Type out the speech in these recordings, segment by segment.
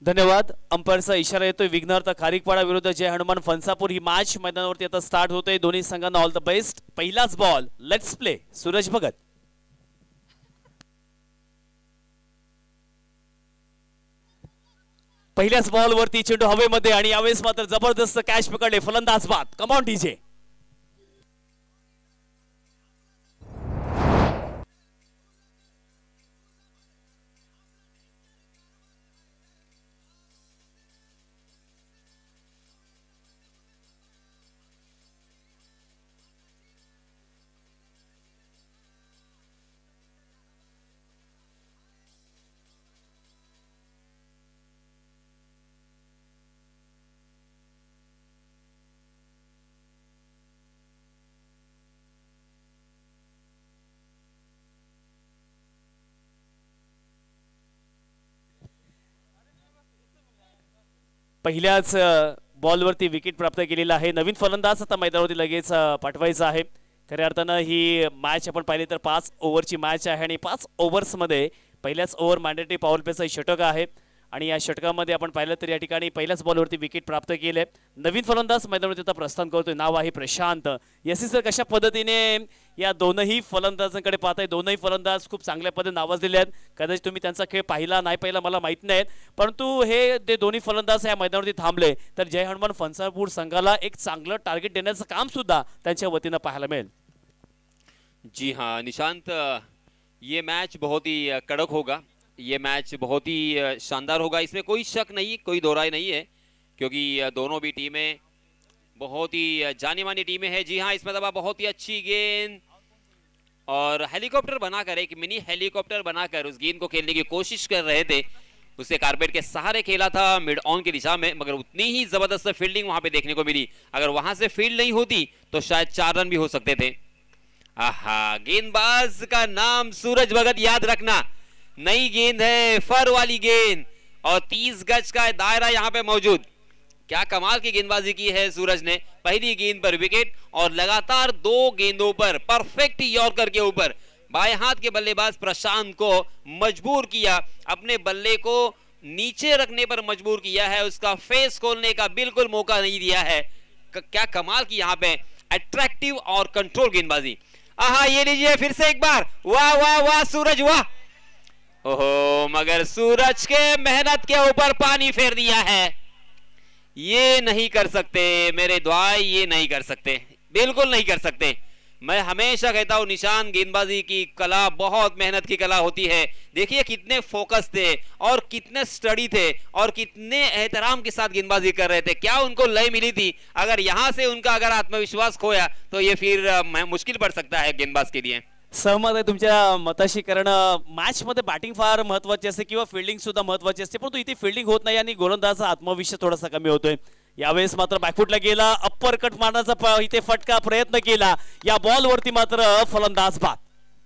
धन्यवाद. अंपायरचा इशारा येतोय. विघ्नहर्ता खारीकपाडा विरुद्ध जय हनुमान फणसापूर ही मॅच मैदानावरती आता स्टार्ट होते. दोन्ही संघांना ऑल द बेस्ट. पहिलाच ball, let's play. Suraj Bhagat. पहिल्याच बॉल वरती चेंडू हवेमध्ये आणि यावेळेस मात्र जबरदस्त कॅच पकडले. फलंदाज बाद. Come on DJ. पहिल्याच बॉलवरती विकेट प्राप्त केलेला आहे. नवीन फलंदाज आता मैदानावरती लगेच पाठवायचा आहे. खऱ्या अर्थानं ही मॅच आपण पाहिली तर 5 ओव्हरची मॅच आहे आणि 5 ओव्हर्समध्ये पहिल्याच ओव्हर मॅन्डेटरी पॉवर प्लेचा षटक आहे आणि या षटकामध्ये आपण पाहिलं तर या ठिकाणी पहिल्याच बॉलवरती विकेट प्राप्त केले. नवीन फलंदाज मैदानावरती आता प्रस्थान करतोय. नाव आहे प्रशांत. यसी सर, कशा पद्धतीने या दोनही फलंदाजांकडे पाहताय? दोनही फलंदाज खूप चांगल्या पद्धतीने नावाजलेले आहेत. कदाचित तुम्ही त्यांचा खेळ पाहिला नाही पाहिला मला माहित नाही, परंतु हे ते दोन्ही फलंदाज या मैदानावरती थांबले तर जय हनुमान फणसापूर संघाला एक चांगलं टार्गेट देण्याचं काम सुद्धा त्यांच्या वतीनं पाहायला मिळेल. जी हाँ निशांत, ये मैच बहुत ही कड़क होगा. ये मैच बहुत ही शानदार होगा, इसमें कोई शक नहीं, कोई दो राय नहीं है, क्योंकि दोनों भी टीमें बहुत ही जानी मानी टीमें हैं. जी हाँ, इसमें दबा बहुत ही अच्छी गेंद और हेलीकॉप्टर बनाकर, एक मिनी हेलीकॉप्टर बनाकर उस गेंद को खेलने की कोशिश कर रहे थे. उसे कारपेट के सहारे खेला था मिड ऑन की दिशा में, मगर उतनी ही जबरदस्त फील्डिंग वहां पे देखने को मिली. अगर वहां से फील्ड नहीं होती तो शायद 4 रन भी हो सकते थे. आहा, गेंदबाज का नाम सूरज भगत, याद रखना. नई गेंद है, फर वाली गेंद और 30 गज का दायरा यहां पे मौजूद. क्या कमाल की गेंदबाजी की है सूरज ने. पहली गेंद पर विकेट और लगातार 2 गेंदों पर परफेक्ट यॉर्कर के ऊपर बाएं हाथ के बल्लेबाज प्रशांत को मजबूर किया, अपने बल्ले को नीचे रखने पर मजबूर किया है. उसका फेस खोलने का बिल्कुल मौका नहीं दिया है. क्या कमाल की यहां पे अट्रैक्टिव और कंट्रोल गेंदबाजी. आहा, ये लीजिए फिर से एक बार. वाह वाह वाह सूरज, वाह. ओहो, मगर सूरज के मेहनत के ऊपर पानी फेर दिया है. ये नहीं कर सकते मेरे द्वाई, ये नहीं कर सकते, बिल्कुल नहीं कर सकते. मैं हमेशा कहता हूं निशान, गेंदबाजी की कला बहुत मेहनत की कला होती है. देखिए कितने फोकस थे और कितने स्टडी थे और कितने एहतराम के साथ गेंदबाजी कर रहे थे. क्या उनको लय मिली थी. अगर यहां से उनका अगर आत्मविश्वास खोया तो ये फिर मुश्किल पड़ सकता है गेंदबाज के लिए. सहमत आहे तुमच्या मताशी, कारण मॅच मध्ये बॅटिंग फार महत्वाची असते किंवा फिल्डिंग सुद्धा महत्वाची असते, परंतु इथे फिल्डिंग होत नाही आणि गोलंदाजाचा आत्मविश्वास थोडासा कमी होतोय. यावेळेस मात्र बॅकफुटला गेला, अप्पर कट मारण्याचा इथे फटका प्रयत्न केला. या बॉलवरती मात्र फलंदाज बाद.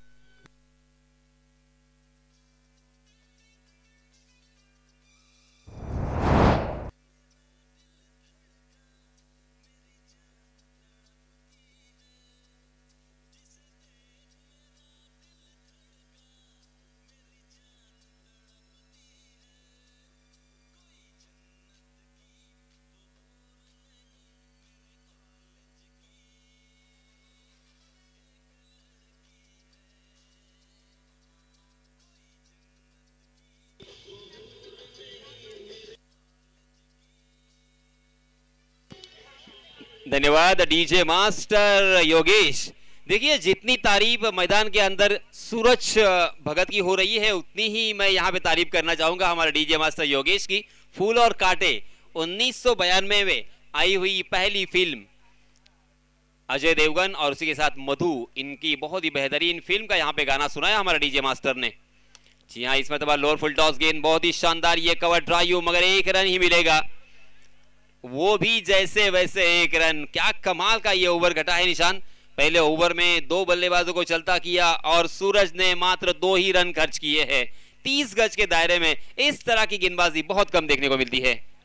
धन्यवाद डीजे मास्टर योगेश. देखिए जितनी तारीफ मैदान के अंदर सूरज भगत की हो रही है उतनी ही मैं यहाँ पे तारीफ करना चाहूंगा हमारे डीजे मास्टर योगेश की. फूल और कांटे 1992 में आई हुई पहली फिल्म, अजय देवगन और उसी के साथ मधु, इनकी बहुत ही बेहतरीन फिल्म का यहाँ पे गाना सुनाया हमारे डीजे मास्टर ने. जी हाँ, इसमें तो लोअर फुल टॉस गेंद बहुत ही शानदार, ये कवर ड्राइव, मगर 1 रन ही मिलेगा, वो भी जैसे वैसे 1 रन. क्या कमाल का ये ओवर घटा है निशान. पहले ओवर में 2 बल्लेबाजों को चलता किया और सूरज ने मात्र 2 ही रन खर्च किए हैं. 30 गज के दायरे में इस तरह की गेंदबाजी बहुत कम देखने को मिलती है.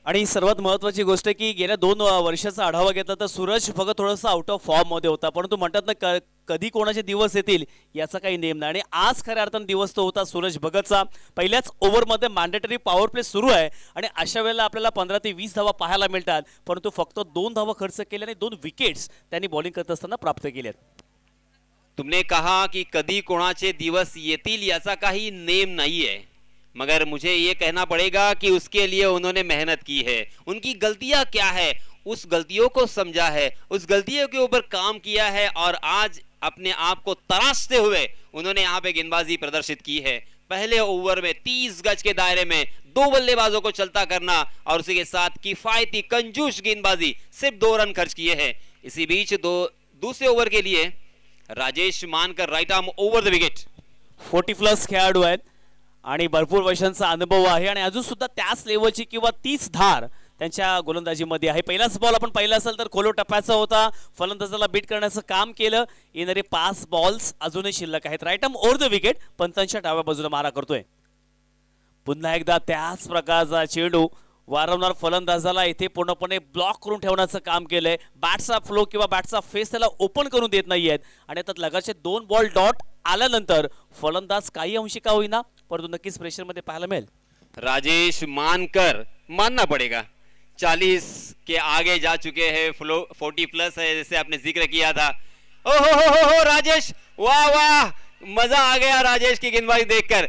आणि सर्वात महत्त्वाची गोष्ट की गेल्या 2 वर्षाचा आढावा घेतला तर सूरज भगत थोडासा आउट ऑफ फॉर्म मध्ये होता, परंतु म्हणतात ना कधी कोणाचे दिवस येतील याचा काही नेम नाही. आणि आज खऱ्या अर्थानं दिवस तो होता सूरज भगतचा. पहिल्याच ओव्हरमध्ये मॅन्डेटरी पॉवर प्ले सुरू आहे आणि अशा वेळेला आपल्याला 15 ते 20 धावा पाहायला मिळतात, परंतु फक्त 2 धावा खर्च केल्याने 2 विकेट्स त्यांनी बॉलिंग करत असताना प्राप्त केल्यात. तुमने कहा कि कधी कोणाचे दिवस येतील याचा काही नेम नहीं है, मगर मुझे ये कहना पड़ेगा कि उसके लिए उन्होंने मेहनत की है. उनकी गलतियां क्या है, उस गलतियों को समझा है, उस गलतियों के ऊपर काम किया है और आज अपने आप को तराशते हुए उन्होंने यहाँ पे गेंदबाजी प्रदर्शित की है. पहले ओवर में 30 गज के दायरे में 2 बल्लेबाजों को चलता करना और उसी के साथ किफायती कंजूस गेंदबाजी, सिर्फ 2 रन खर्च किए हैं. इसी बीच दूसरे ओवर के लिए Rajesh Mankar right arm over the wicket. 40+ खेळाडू आहेत आणि भरपूर वर्षांचा अनुभव आहे आणि अजून सुद्धा त्याच लेवलची किंवा तीच धार त्यांच्या गोलंदाजीमध्ये आहे. पहिलाच बॉल आपण पाहिला असेल तर खोलो टप्प्याचा होता, फलंदाजाला बीट करण्याचं काम केलं. येणारे 5 बॉल्स अजूनही शिल्लक आहेत. Right arm over the wicket, पंतांच्या डाव्या बाजूला मारा करतोय. पुन्हा एकदा त्याच प्रकारचा चेंडू वारंवार फलंदाजाला इथे पूर्णपणे ब्लॉक करून ठेवण्याचं काम केलंय. बॅटचा फ्लो किंवा बॅटचा फेस त्याला ओपन करून देत नाहीयेत आणि आता लगाचे 2 बॉल डॉट आल्यानंतर फलंदाज काही अंशी का होईना परंतु नक्कीच प्रेशर मध्ये पाहायला मिळेल. राजेश मानकर मानना पड़ेगा 40 के आगे जा चुके हैं, 40+ है जैसे आपने जिक्र किया था. ओ हो राजेश, वाह वाह, मजा आ गया राजेश की गेंदबाजी देखकर.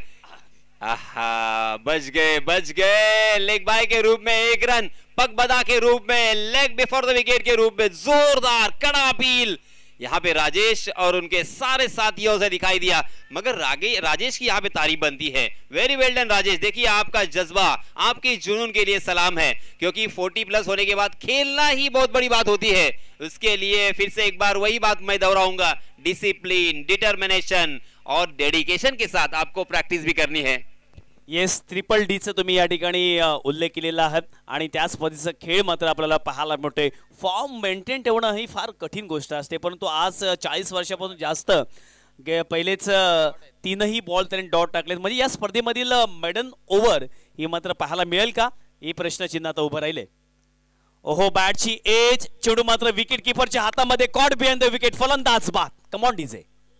आहा, बच गए लेग बाय के रूप में 1 रन, पग बदा के रूप में, लेग बिफोर द विकेट के रूप में जोरदार कड़ा अपील यहाँ पे राजेश और उनके सारे साथियों से दिखाई दिया. मगर राजेश की यहाँ पे तारीफ बनती है. Very well done Rajesh. देखिए आपका जज्बा, आपकी जुनून के लिए सलाम है, क्योंकि 40+ होने के बाद खेलना ही बहुत बड़ी बात होती है. उसके लिए फिर से एक बार वही बात मैं दोहराऊंगा, डिसिप्लिन, डिटर्मिनेशन और डेडिकेशन के साथ आपको प्रैक्टिस भी करनी है. येस, ट्रिपल डीचं तुम्ही या ठिकाणी उल्लेख केलेला आहे आणि त्याच पद्धतीचा खेळ मात्र आपल्याला पाहायला मिळतोय. फॉर्म मेंटेन ठेवणं ही फार कठीण गोष्ट असते, परंतु आज 40 वर्षापासून जास्त पहिलेच 3ही बॉल त्यांनी डॉट टाकलेत. म्हणजे या स्पर्धेमधील मेडन ओव्हर ही मात्र पाहायला मिळेल का ही प्रश्नचिन्ह आता उभं राहिले. ओहो, बॅटची एज, चेंडू मात्र विकेट किपरच्या हातामध्ये, कॉट बिहाइंड द विकेट, फलंदाज बाद. Come on DJ.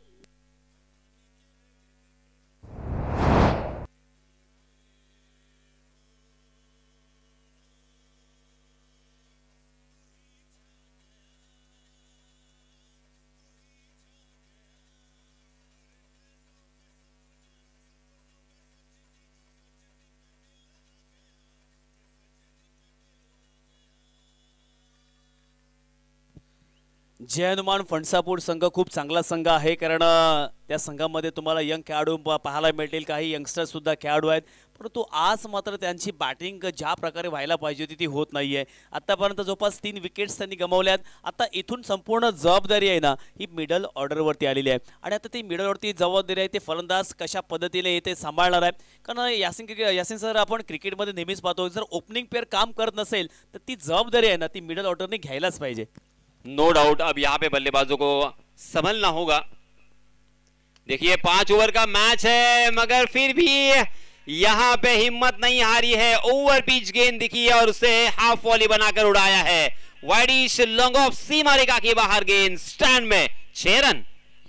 Jai Hanuman फणसापूर संघ खूप चांगला संघ आहे, कारण त्या संघामध्ये तुम्हाला यंग खेळाडू पाहायला मिळतील, काही यंगस्टर सुद्धा खेळाडू आहेत, परंतु आज मात्र त्यांची बॅटिंग ज्या प्रकारे व्हायला पाहिजे होती ती होत नाहीये. आतापर्यंत जवळपास 3 विकेट्स त्यांनी गमावल्यात. आता इथून संपूर्ण जबाबदारी आहे ना ही मिडल ऑर्डरवरती आलेली आहे आणि आता ती मिडलवरती जबाबदारी आहे ते फलंदाज कशा पद्धतीने येते सांभाळणार आहे. कारण यासिन सर आपण क्रिकेटमध्ये नेहमीच पाहतो, जर ओपनिंग पेअर काम करत नसेल तर ती जबाबदारी आहे ना ती मिडल ऑर्डरने घ्यायलाच पाहिजे. नो डाउट अब यहाँ पे बल्लेबाजों को संभलना होगा. देखिए 5 ओवर का मैच है, मगर फिर भी यहाँ पे हिम्मत नहीं हारी है. ओवर पिच गेंद दिखी है और उसे हाफ वॉली बनाकर उड़ाया है. वाइडिश लॉन्ग ऑफ सीमा रेखा के बाहर गेंद, स्टैंड में 6 रन.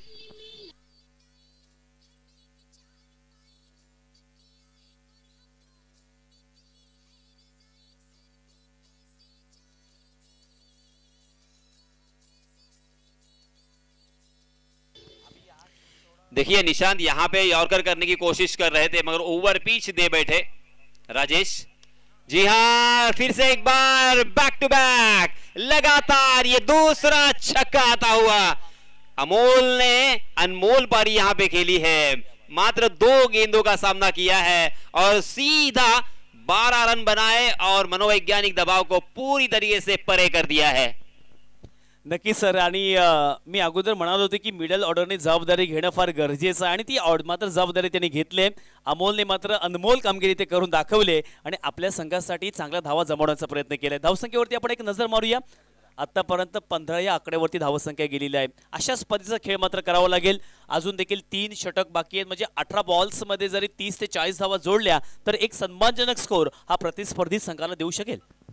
देखिए निशांत यहाँ पे यॉर्कर करने की कोशिश कर रहे थे, मगर ओवर पिच दे बैठे राजेश. जी हाँ, फिर से एक बार बैक टू बैक लगातार ये दूसरा छक्का आता हुआ. अमोल ने अनमोल पारी यहाँ पे खेली है, मात्र 2 गेंदों का सामना किया है और सीधा 12 रन बनाए और मनोवैज्ञानिक दबाव को पूरी तरीके से परे कर दिया है. नक्की सर, आणि मी अगोदर म्हणालो होते की मिडल ऑर्डरने जबाबदारी घेणं फार गरजेचं आहे आणि ती मात्र जबाबदारी त्यांनी घेतली. अमोलने मात्र अनमोल कामगिरी ते करून दाखवले आणि आपल्या संघासाठी चांगला धावा जमवण्याचा प्रयत्न केलाय. धावसंख्येवरती आपण एक नजर मारूया. आतापर्यंत 15 या आकड्यावरती धावसंख्या गेलेली आहे. अशाच पद्धतीचा खेळ मात्र करावा लागेल. अजून देखील 3 षटक बाकी आहेत, म्हणजे 18 बॉल्समध्ये जरी 30 ते 40 धावा जोडल्या तर एक सन्मानजनक स्कोर हा प्रतिस्पर्धी संघाला देऊ शकेल.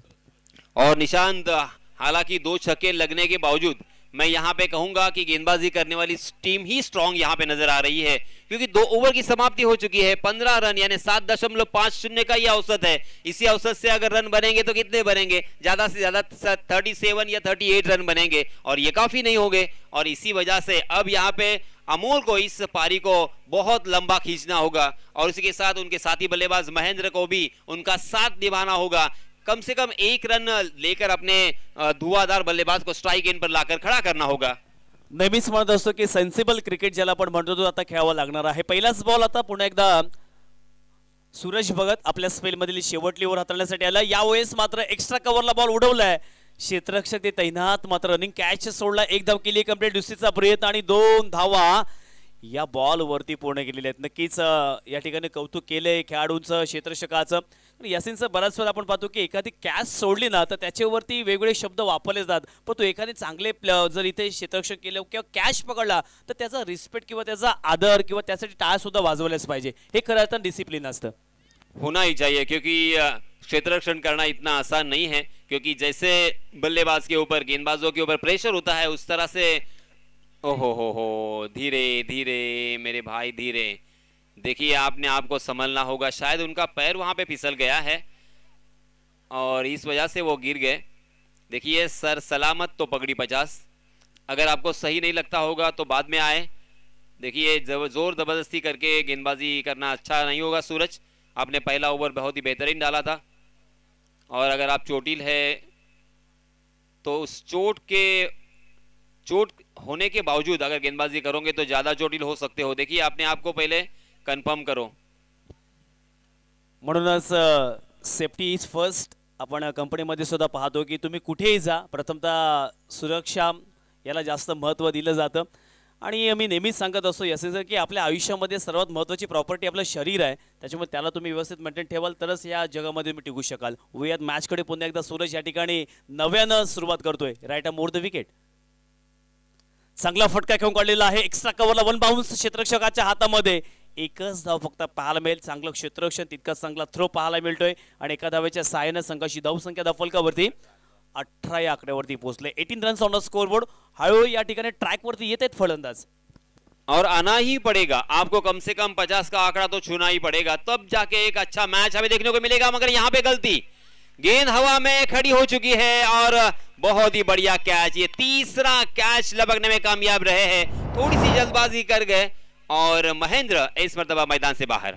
और निशांत हालांकि 2 छक्के लगने के बावजूद मैं यहां पे कहूंगा कि गेंदबाजी करने वाली टीम ही स्ट्रांग यहां पे नजर आ रही है, क्योंकि 2 ओवर की समाप्ति हो चुकी है। 15 रन यानी 7.50 का ये औसत है। इसी औसत से अगर रन बनेंगे तो कितने बनेंगे? ज्यादा से ज्यादा 37 या 38 रन बनेंगे और ये काफी नहीं होंगे। और इसी वजह से अब यहाँ पे अमोल को इस पारी को बहुत लंबा खींचना होगा और इसी के साथ उनके साथी बल्लेबाज महेंद्र को भी उनका साथ निभाना होगा। कम से कम 1 रन लेकर अपने धुआंधार बल्लेबाज को स्ट्राइक एंड पर लाकर खड़ा करना होगा। नेहमीच म्हणत असतो की सेन्सिबल क्रिकेट ज्याला आपण म्हणतो तो आता खेळावा लागणार आहे। पहिलाच बॉल आता पुन्हा एकदा सूरज भगत आपल्या स्पेलमधील शेवटली ओव्हर हाताळण्यासाठी आला। यावेळेस मात्र एक्स्ट्रा कव्हरला बॉल उडवलाय, क्षेत्ररक्षक ते तैनात, मात्र रनिंग कॅच सोडला। 1 धाव केली कंप्लीट, दुसरीचा प्रयत्न आणि 2 धावा या बॉल वरती पूर्ण केलेले आहेत। नक्कीच या ठिकाणी कौतुक केलंय खेळाडूंचं, क्षेत्ररक्षकाचं। यासिनचं बराच वेळा आपण पाहतो की एखादी कॅच सोडली ना तर त्याच्यावरती वेगवेगळे शब्द वापरले जातात, पण तो एखादी चांगले जर इथे क्षेत्ररक्षक केलं किंवा कॅच पकडला तर त्याचा रिस्पेक्ट किंवा त्याचा आदर किंवा त्यासाठी टाळ्या सुद्धा वाजवल्याच पाहिजे। हे खरं अर्थानं डिसिप्लिन असतं, होना ही चाहिए, क्योंकि क्षेत्ररक्षण करना इतना आसान नहीं है, क्योंकि जैसे बल्लेबाज के ऊपर, गेंदबाजों के ऊपर प्रेशर होता है उस तरह से ओहो हो, धीरे धीरे मेरे भाई धीरे। देखिए आपने आपको संभलना होगा, शायद उनका पैर वहां पे फिसल गया है और इस वजह से वो गिर गए। देखिए सर सलामत तो पगड़ी 50, अगर आपको सही नहीं लगता होगा तो बाद में आए। देखिए जोर जबरदस्ती करके गेंदबाजी करना अच्छा नहीं होगा। सूरज, आपने पहला ओवर बहुत ही बेहतरीन डाला था और अगर आप चोटिल है तो उस चोट होने के बावजूद अगर गेंदबाजी करोगे तो ज्यादा चोटिल हो सकते हो। देखिए आपने आपको पहले कन्फर्म करो। म्हणूनच सेफ्टी इज फर्स्ट आपण कंपनीमध्ये सुद्धा पाहतो की तुम्ही कुठेही जा, प्रथमतः सुरक्षा याला जास्त महत्त्व दिलं जातं। आणि मी नेहमीच सांगत असतो याचे की आपल्या आयुष्यामध्ये सर्वात महत्त्वाची प्रॉपर्टी आपलं शरीर आहे, त्याच्यामुळे त्याला तुम्ही व्यवस्थित मेंटेन ठेवाल तरच या जगामध्ये तुम्ही टिकू शकाल। वयात मॅचकडे पुन्हा एकदा सूरज या ठिकाणी नव्यानं सुरुवात करतोय। राईट मोर द विकेट, चांगला फटका खेळून काढलेला आहे। एक्स्ट्रा कव्हरला 1 बाउन्स क्षेत्ररक्षकाच्या हातामध्ये, एकच धाव फक्त पाहायला मिळेल। चांगलं क्षेत्ररक्षण, तितकाच चांगला थ्रो पाहायला मिळतोय आणि एका धावेच्या सहाय्याने संघाची धावसंख्या धावफलकावरती 18 या आकड्यावरती पोहोचले। 18 रन्स ऑन द स्कोरबोर्ड। हळूहळू या ठिकाणी ट्रॅकवरती येत आहेत फलंदाज और आना ही पड़ेगा आपको, कम से कम 50 का आंकड़ा तो छूना ही पड़ेगा, तब जाके एक अच्छा मैच हमें देखने को मिलेगा। मगर यहाँ पे गलती, गेंद हवा में खड़ी हो चुकी है और बहुत ही बढ़िया कैच। ये तीसरा कैच लपकने में कामयाब रहे हैं, थोड़ी सी जल्दबाजी कर गए और महेंद्र इस मर्तबा मैदान से बाहर।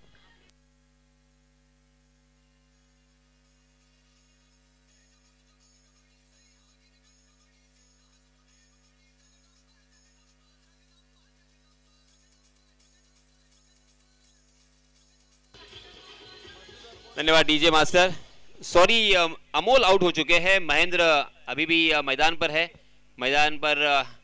धन्यवाद DJ master. Sorry, Amol out हो चुके हैं, महेंद्र अभी भी मैदान पर है। मैदान पर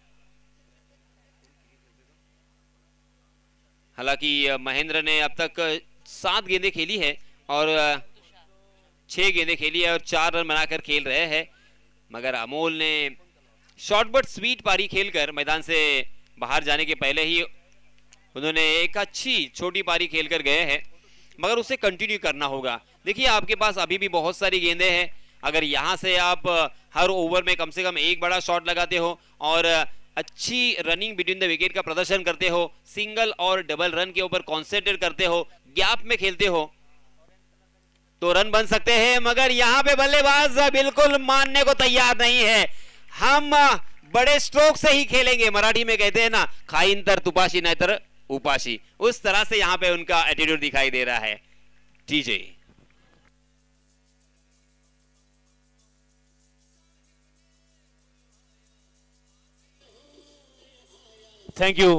हालांकि महेंद्र ने अब तक 7 गेंदें खेली है और 6 गेंदें खेली है और 4 रन बनाकर खेल रहे हैं। मगर अमोल ने शॉर्ट बट स्वीट पारी खेलकर मैदान से बाहर जाने के पहले ही उन्होंने एक अच्छी छोटी पारी खेलकर गए हैं, मगर उसे कंटिन्यू करना होगा। देखिए आपके पास अभी भी बहुत सारी गेंदें हैं, अगर यहां से आप हर ओवर में कम से कम एक बड़ा शॉट लगाते हो और अच्छी रनिंग बिटवीन द विकेट का प्रदर्शन करते हो, सिंगल और डबल रन के ऊपर कॉन्सेंट्रेट करते हो, गैप में खेलते हो, तो रन बन सकते हैं। मगर यहां पे बल्लेबाज बिल्कुल मानने को तैयार नहीं है। हम बड़े स्ट्रोक से ही खेलेंगे, मराठी में कहते हैं ना, खाइन तर तुपाशी नहीं तर उपाशी, उस तरह से यहां पे उनका एटीट्यूड दिखाई दे रहा है। TJ thank you.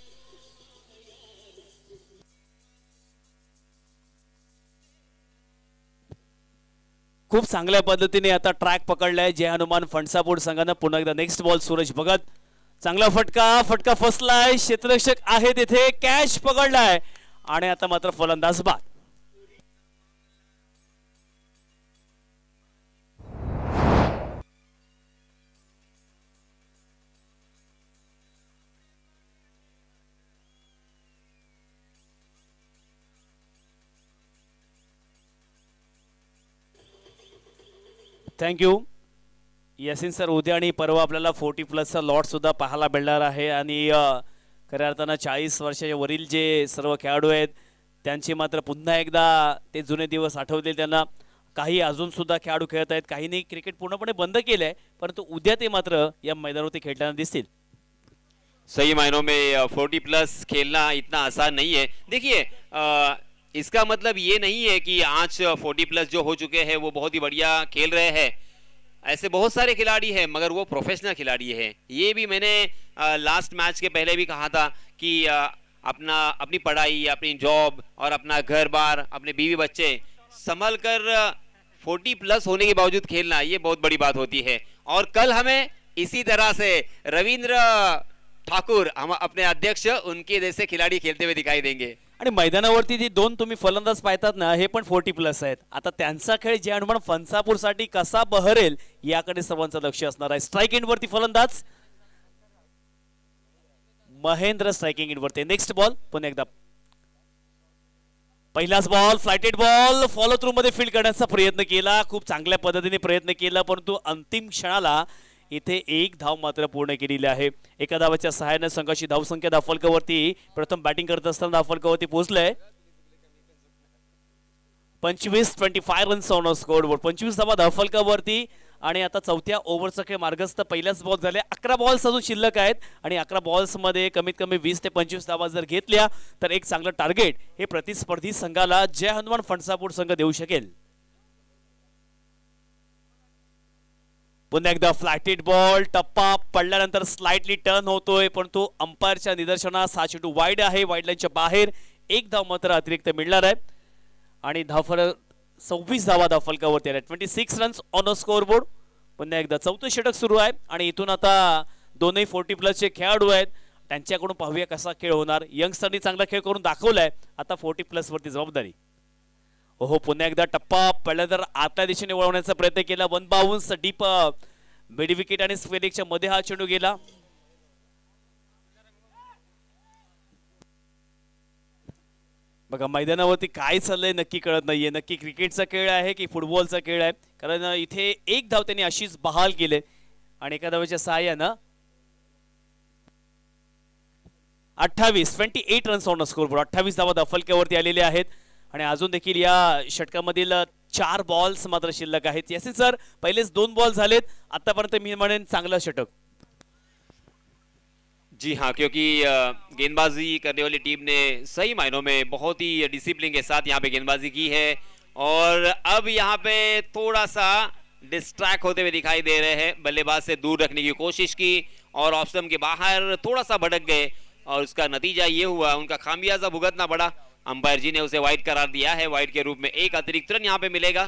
खूप चांगल्या पद्धतीने आता ट्रॅक पकडलाय जय हनुमान फणसापूर संघानं। पुन्हा एकदा नेक्स्ट बॉल सूरज भगत, चांगला फटका फसलाय, क्षेत्ररक्षक आहे तिथे, कॅच पकडलाय आणि आता मात्र फलंदाज बाद। Thank you Yasin sir. उद्या आणि परवा आपल्याला 40+ लॉट सुद्धा पाहायला मिळणार आहे आणि खऱ्या अर्थानं 40 वर्षाच्या वरील जे सर्व खेळाडू आहेत त्यांचे मात्र पुन्हा एकदा ते जुने दिवस आठवले त्यांना. काही अजून सुद्धा खेळाडू खेळत आहेत, काहींनी क्रिकेट पूर्णपणे बंद केलंय, परंतु उद्या ते मात्र या मैदानावरती खेळताना दिसतील. सही मायनों में 40+ खेलना इतना आसान नहीं है. देखिए इसका मतलब ये नहीं है कि आज 40+ जो हो चुके हैं वो बहुत ही बढ़िया खेल रहे हैं. ऐसे बहुत सारे खिलाड़ी हैं मगर वो प्रोफेशनल खिलाड़ी हैं. ये भी मैंने लास्ट मैच के पहले भी कहा था कि अपनी पढ़ाई, अपनी जॉब और अपना घर बार, अपने बीवी बच्चे संभल कर 40+ होने के बावजूद खेलना ये बहुत बड़ी बात होती है. और कल हमें इसी तरह से रविंद्र ठाकुर हम अपने अध्यक्ष उनके जैसे खिलाड़ी खेलते हुए दिखाई देंगे. आणि मैदानावरती जी दोन तुम्ही फलंदाज पाहतात ना हे पण 40+ आहेत. आता त्यांचा खेळ जे अनुमान फणसापूरसाठी कसा बहरेल याकडे सर्वांचं लक्ष असणार आहे. स्ट्राइक एंडवरती फलंदाज महेंद्र स्ट्राइकिंग एंडवरती. नेक्स्ट बॉल पुन्हा एकदा पहिलाच ball flighted ball follow through मध्ये फील्ड करण्याचा प्रयत्न केला, खूप चांगल्या पद्धतीने प्रयत्न केला, परंतु अंतिम क्षणाला इथे एक धाव मात्र पूर्ण केलेली आहे. एका धावाच्या सहाय्याने संघाची धावसंख्या धावफलकावरती प्रथम बॅटिंग करत असताना धावफलकावरती पोहोचलंय 25 रन्स ऑन स्कोर बोर्ड. 25 धावा धावफलकावरती आणि आता चौथ्या ओव्हरचा खेळ मार्गस्थ. पहिल्याच बॉल झाले, 11 बॉल्स अजून शिल्लक आहेत आणि 11 बॉल्स मध्ये कमीत कमी 20 ते 25 धावा जर घेतल्या तर एक चांगलं टार्गेट हे प्रतिस्पर्धी संघाला जय हनुमान फणसापूर संघ देऊ शकेल. पुन्हा एकदा फ्लॅटेड बॉल, टप्पा पडल्यानंतर स्लाइटली टर्न होतोय, परंतु अंपायरच्या निदर्शनास हा चेंडू वाईड आहे. वाईड लाईनच्या बाहेर एक धाव मात्र अतिरिक्त मिळणार आहे आणि धावफलक 26 धावा धावफलकावरती आल्या. 26 runs on a score board. पुन्हा एकदा चौथं षटक सुरू आहे आणि इथून आता दोनही 40+ चे खेळाडू आहेत, त्यांच्याकडून पाहूया कसा खेळ होणार. यंगस्टरनी चांगला खेळ करून दाखवलाय, आता 40+ वरती जबाबदारी. ओहो पुन्हा एकदा टप्पा पडल्यानंतर आतल्या दिशेने वळवण्याचा प्रयत्न केला. 1 बाउन्स डीप मिड विकेट आणि स्क्वेअरच्या मध्ये हा चेंडू गेला. बघा मैदानावरती काय चाललंय नक्की कळत नाहीये, नक्की क्रिकेटचा खेळ आहे की फुटबॉलचा खेळ आहे, कारण इथे एक धाव त्यांनी अशीच बहाल केले आणि एका धावेच्या सहाय्यानं 28 रन्स ऑन स्कोर बोर्ड. 28 धावा धावफलकावरती आलेले आहेत आणि अजून देखील या षटकामधील 4 बॉल्स मात्र शिल्लक आहेत. याचे सर पहिलेच 2 बॉल झालेत, आतापर्यंत मी म्हणेन चांगलं षटक. जी हाँ, क्योंकि गेंदबाजी करने वाली टीम ने सही मायनों में बहुत ही डिसिप्लिन के साथ यहाँ पे गेंदबाजी की है और अब यहाँ पे थोड़ा सा डिस्ट्रैक्ट होते हुए दिखाई दे रहे हैं. बल्लेबाज से दूर रखने की कोशिश की और ऑफ स्टंप के बाहर थोड़ा सा भटक गए और उसका नतीजा ये हुआ, उनका खामियाजा भुगतना पड़ा. अंपायर जी ने उसे वाइड करार दिया है. वाइड के रूप में एक अतिरिक्त रन यहाँ पे मिलेगा.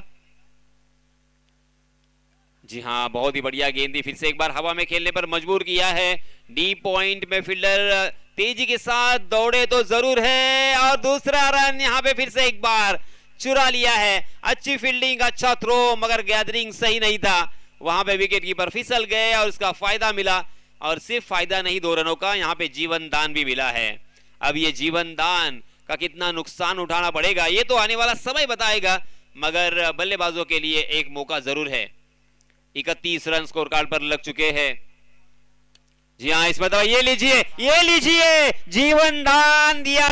जी हाँ, बहुत ही बढ़िया गेंद, फिर से एक बार हवा में खेलने पर मजबूर किया है. डीप पॉइंट में फील्डर तेजी के साथ दौड़े तो जरूर है और दूसरा रन यहाँ पे फिर से एक बार चुरा लिया है. अच्छी फील्डिंग, अच्छा थ्रो, मगर गैदरिंग सही नहीं था. वहां पे विकेट कीपर फिसल गए और उसका फायदा मिला और सिर्फ फायदा नहीं, 2 रनों का यहाँ पे जीवन दान भी मिला है. अब ये जीवन दान का कितना नुकसान उठाना पड़ेगा ये तो आने वाला समय बताएगा, मगर बल्लेबाजों के लिए एक मौका जरूर है. 31 रन स्कोर कार्ड पर लग चुके हैं. जी हाँ, इसमें तो ये लीजिए जीवन दान दिया.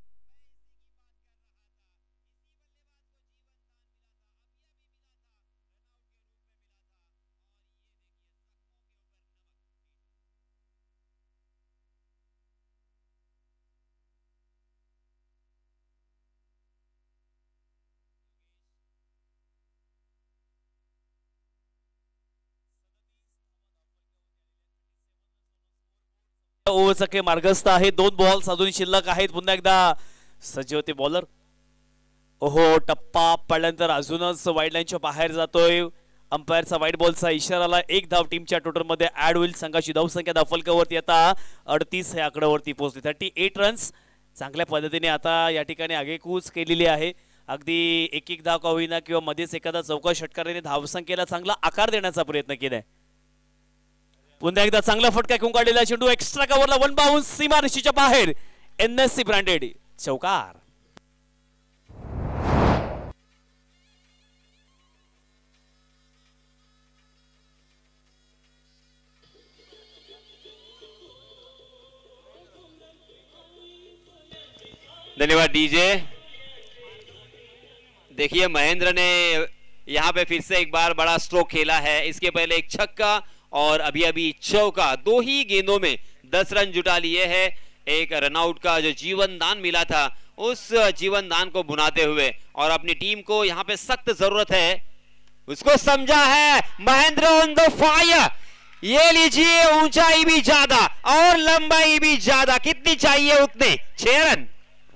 ओव्हरचा खेळ मार्गस्थ आहे. 2 बॉल्स अजून शिल्लक आहेत. पुन्हा एकदा सज्ज होते बॉलर. ओहो टप्पा पडल्यानंतर अजूनच वाईड लाईनच्या बाहेर जातोय. अंपायरचा वाईड बॉलचा इशाराला एक धाव टीमच्या टोटल मध्ये ऍड होईल. संघाची धावसंख्या धावफलकावरती आता 38 या आकड्यावरती पोहोचली. 38 रन्स चांगल्या पद्धतीने आता या ठिकाणी आगेकूच केलेली आहे. अगदी एक धाव का होईना किंवा मध्येच एखादा चौका षटकाराने धावसंख्येला चांगला आकार देण्याचा प्रयत्न केलाय. पुन्हा एकदा चांगला फटका घेऊन काढलेला चेंडू एक्स्ट्रा कव्हरला 1 बाउन्स सीमा रेषेच्या बाहेर. NSC ब्रँडेड चौकार. धन्यवाद डीजे। देखिए महेंद्र ने यहाँ पे फिर से एक बार बड़ा स्ट्रोक खेला है। इसके पहले एक छक्का और अभी अभी चौका, 2 ही गेंदों में 10 रन जुटा लिए हैं। एक रनआउट का जो जीवन दान मिला था उस जीवन दान को भुनाते हुए और अपनी टीम को यहाँ पे सख्त जरूरत है उसको समझा है महेंद्र ऑन द फायर। ये लीजिए, ऊंचाई भी ज्यादा और लंबाई भी ज्यादा, कितनी चाहिए उतने, 6 रन।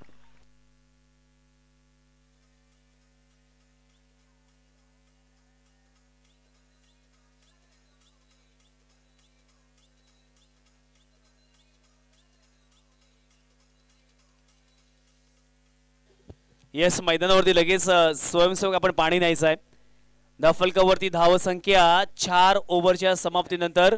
येस, मैदानावरती लगेच स्वयंसेवक आपण पाणी न्यायचं आहे। धावफलकावरती धाव संख्या 4 ओव्हरच्या समाप्तीनंतर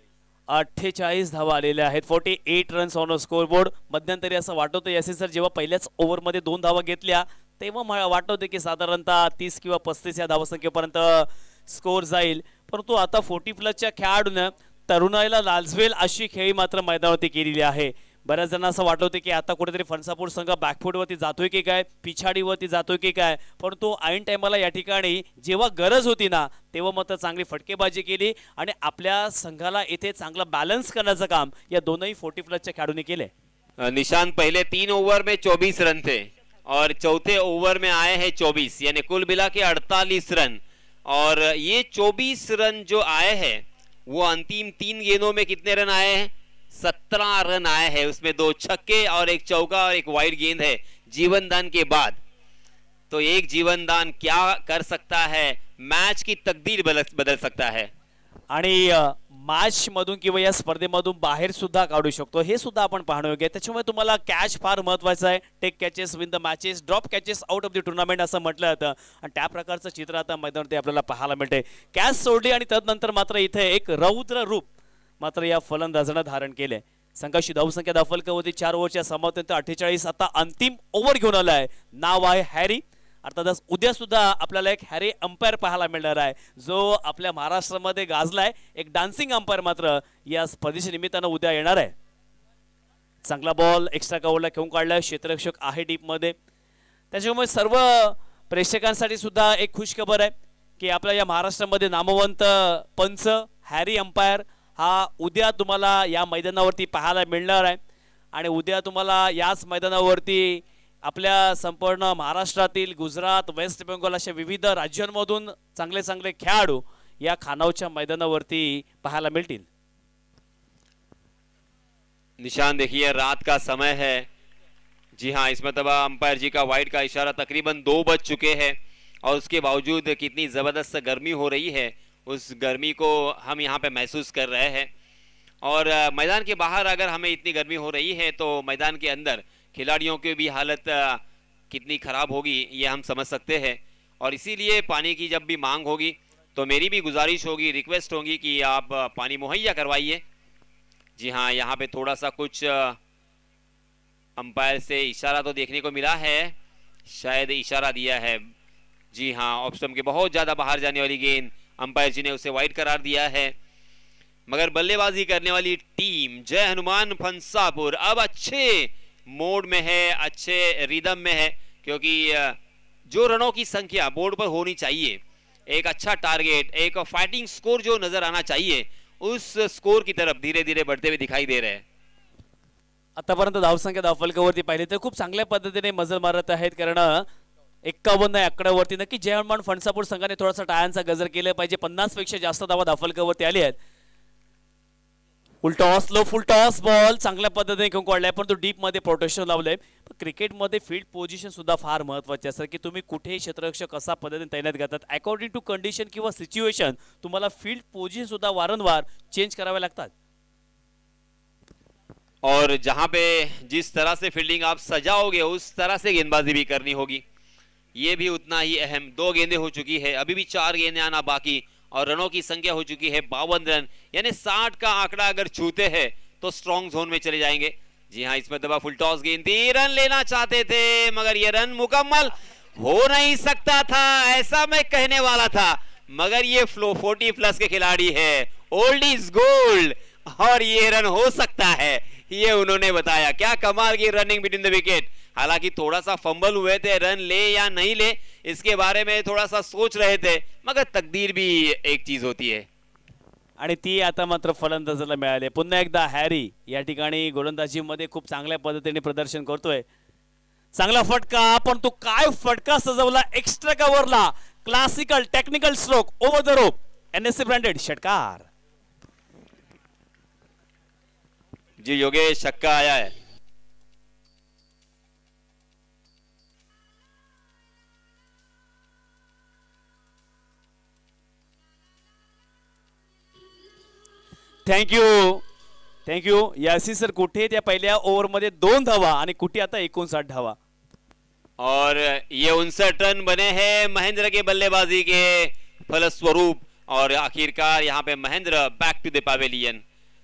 48 धावा आलेल्या आहेत। 48 रन्स ऑन स्कोर बोर्ड। मध्यंतरी असं वाटत होतं यासी सर जेव्हा पहिल्याच ओव्हरमध्ये 2 धावा घेतल्या तेव्हा वाटत होते की साधारणतः 30 किंवा 35 या धावसंख्येपर्यंत स्कोर जाईल, परंतु आता 40 प्लसच्या खेळाडूनं तरुणाईला लाजवेल अशी खेळी मात्र मैदानावरती केलेली आहे। बऱ्याच जणांना असं वाटत होते की आता कुठेतरी फणसापूर संघ बॅकफूटवरती जातोय की काय, पिछाडीवरती जातोय की काय, परंतु ऐन टायमाला या ठिकाणी जेव्हा गरज होती ना तेव्हा मात्र चांगली फटकेबाजी केली आणि आपल्या संघाला इथे चांगला बॅलन्स करण्याचं काम या दोनही 40 प्लसच्या खेळाडूंनी केले। निशान पहले 3 ओवर में 24 रन थे और चौथे ओवर में आए हैं 24, यानी कुल मिला के 48 रन। और ये 24 रन जो आए हैं वो अंतिम 3 गेंदों में कितने रन आए हैं, 17 रन आए हैं। उसमें 2 छक्के और एक चौका और एक वाइड गेंद है जीवनदान के बाद। तो एक जीवनदान क्या कर सकता है, मैच की तकदीर बदल सकता है आणि मॅच मधून किंवा या स्पर्धेमधून बाहेर सुद्धा काढू शकतो, हे सुद्धा आपण पाहणं योग्य आहे। त्याच्यामुळे तुम्हाला कॅच फार महत्त्वाचं आहे। Take catches win the matches, drop catches out of the tournament असं म्हटलं जातं आणि त्या प्रकारचं चित्र आता मैदानावरती आपल्याला पाहायला मिळते। कॅच सोडली आणि तदनंतर मात्र इथे एक रौद्र रूप मात्र या फलंदाजानं धारण केले। संघाची धावसंख्या धावफलकावरती 4 ओव्हरच्या समाप्तीनंतर 48, आता अंतिम ओव्हर घेऊन आलाय, नाव आहे हॅरी। अर्थातच उद्या सुद्धा आपल्याला एक हॅरी अंपायर पाहायला मिळणार आहे जो आपल्या महाराष्ट्रामध्ये गाजलाय। एक डान्सिंग अंपायर मात्र या स्पर्धेच्या निमित्तानं उद्या येणार आहे। चांगला बॉल एक्स्ट्रा कव्हरला घेऊन काढलाय, क्षेत्ररक्षक आहे डीप मध्ये। त्याच्यामुळे सर्व प्रेक्षकांसाठी सुद्धा एक खुशखबर आहे की आपल्या या महाराष्ट्रामध्ये नामवंत पंच हॅरी अंपायर हा उद्या तुम्हाला या मैदानावरती पाहायला मिळणार आहे। आणि उद्या तुम्हाला याच मैदानावरती आपल्या संपूर्ण महाराष्ट्रातील, गुजरात, वेस्ट बेंगॉल अशा विविध राज्यांमधून चांगले चांगले खेळाडू या खानावच्या मैदानावरती पाहायला मिळतील। निशान देखिए, रात का समय है। जी हाँ, इस मरतबा अंपायर जी का वाइड का इशारा तकरीबन 2 बज चुके हैं और उसके बावजूद कितनी जबरदस्त गर्मी हो रही है, उस गर्मी को हम यहाँ पे महसूस कर रहे हैं। और मैदान के बाहर अगर हमें इतनी गर्मी हो रही है तो मैदान के अंदर खिलाड़ियों की भी हालत कितनी ख़राब होगी ये हम समझ सकते हैं। और इसीलिए पानी की जब भी मांग होगी तो मेरी भी गुजारिश होगी, रिक्वेस्ट होगी कि आप पानी मुहैया करवाइए। जी हाँ, यहाँ पे थोड़ा सा कुछ अंपायर से इशारा तो देखने को मिला है, शायद इशारा दिया है। जी हाँ, ऑफ स्टंप के बहुत ज़्यादा बाहर जाने वाली गेंद, अंपायर जी ने उसे वाइड करार दिया है। मगर बल्लेबाजी करने वाली टीम जय हनुमान फंसापुर अब अच्छे मोड में है, अच्छे रिदम में है, क्योंकि जो रनों की संख्या बोर्ड पर होनी चाहिए, एक अच्छा टारगेट, एक फाइटिंग स्कोर जो नजर आना चाहिए, उस स्कोर की तरफ धीरे धीरे बढ़ते हुए दिखाई दे रहे हैं। आतापर्यंत धावसंख्या धावफलकावरती पाहिली तर खूप चांगल्या पद्धतीने मजल मारत आहेत, कारण 51 या आकड्यावरती नक्की जय हनुमान फणसापूर संघाने थोडासा टाळ्यांचा गजर केला पाहिजे। 50 पेक्षा जास्त धावा धावफलकावरती आली आहेत। Full toss, low full toss ball चांगल्या पद्धतीने घेऊन काढलाय, पण तो डीप मध्ये प्रोटेक्शन लावलंय। क्रिकेटमध्ये फील्ड पोझिशन सुद्धा फार महत्त्वाचे असतात की तुम्ही कुठे क्षेत्ररक्षक कसा पद्धतीने तैनात करतात, अकॉर्डिंग टू कंडिशन किंवा सिच्युएशन तुम्हाला फील्ड पोझिशन सुद्धा वारंवार चेंज करावे लागतात। और जहां पे जिस तरह से फील्डिंग आप सजाओगे उस तरह से गेंदबाजी भी करनी होगी, ये भी उतना ही अहम। 2 गेंदें हो चुकी है, अभी भी 4 गेंदें आना बाकी और रनों की संख्या हो चुकी है 52 रन, यानी 60 का आंकड़ा अगर छूते हैं तो स्ट्रॉन्ग जोन में चले जाएंगे। जी हाँ, इसमें दबा फुल टॉस गेंद थी, रन लेना चाहते थे मगर ये रन मुकम्मल हो नहीं सकता था, ऐसा मैं कहने वाला था। मगर ये फ्लो 40 प्लस के खिलाड़ी है, ओल्ड इज गोल्ड, और ये रन हो सकता है, ये उन्होंने बताया। क्या कमाल की रनिंग बिटवीन द विकेट, हालांकि थोड़ा सा फंबल हुए थे, रन ले या नहीं ले इसके बारे में थोड़ा सा सोच रहे थे, मगर तकदीर भी एक चीज होती है आणि ती आता मात्र फलंदाजाला मिळाली. पुन्हा एकदा हॅरी या ठिकाणी गोलंदाजीमध्ये खूप चांगल्या पद्धतीने प्रदर्शन करतोय. चांगला फटका, पण तो काय फटका सजवला extra कव्हरला. Classical technical stroke over the rope. NSC branded षटकार. जी योगेश, छक्का आया है. Thank you यासी sir. कुठे त्या पहिल्या ओव्हरमध्ये 2 धावा आणि कुठे आता 59 धावा. और ये 59 रन बने हैं महेंद्र के बल्लेबाजी के फलस्वरूप. और आखिरकार यहाँ पे Mahendra back to the pavilion.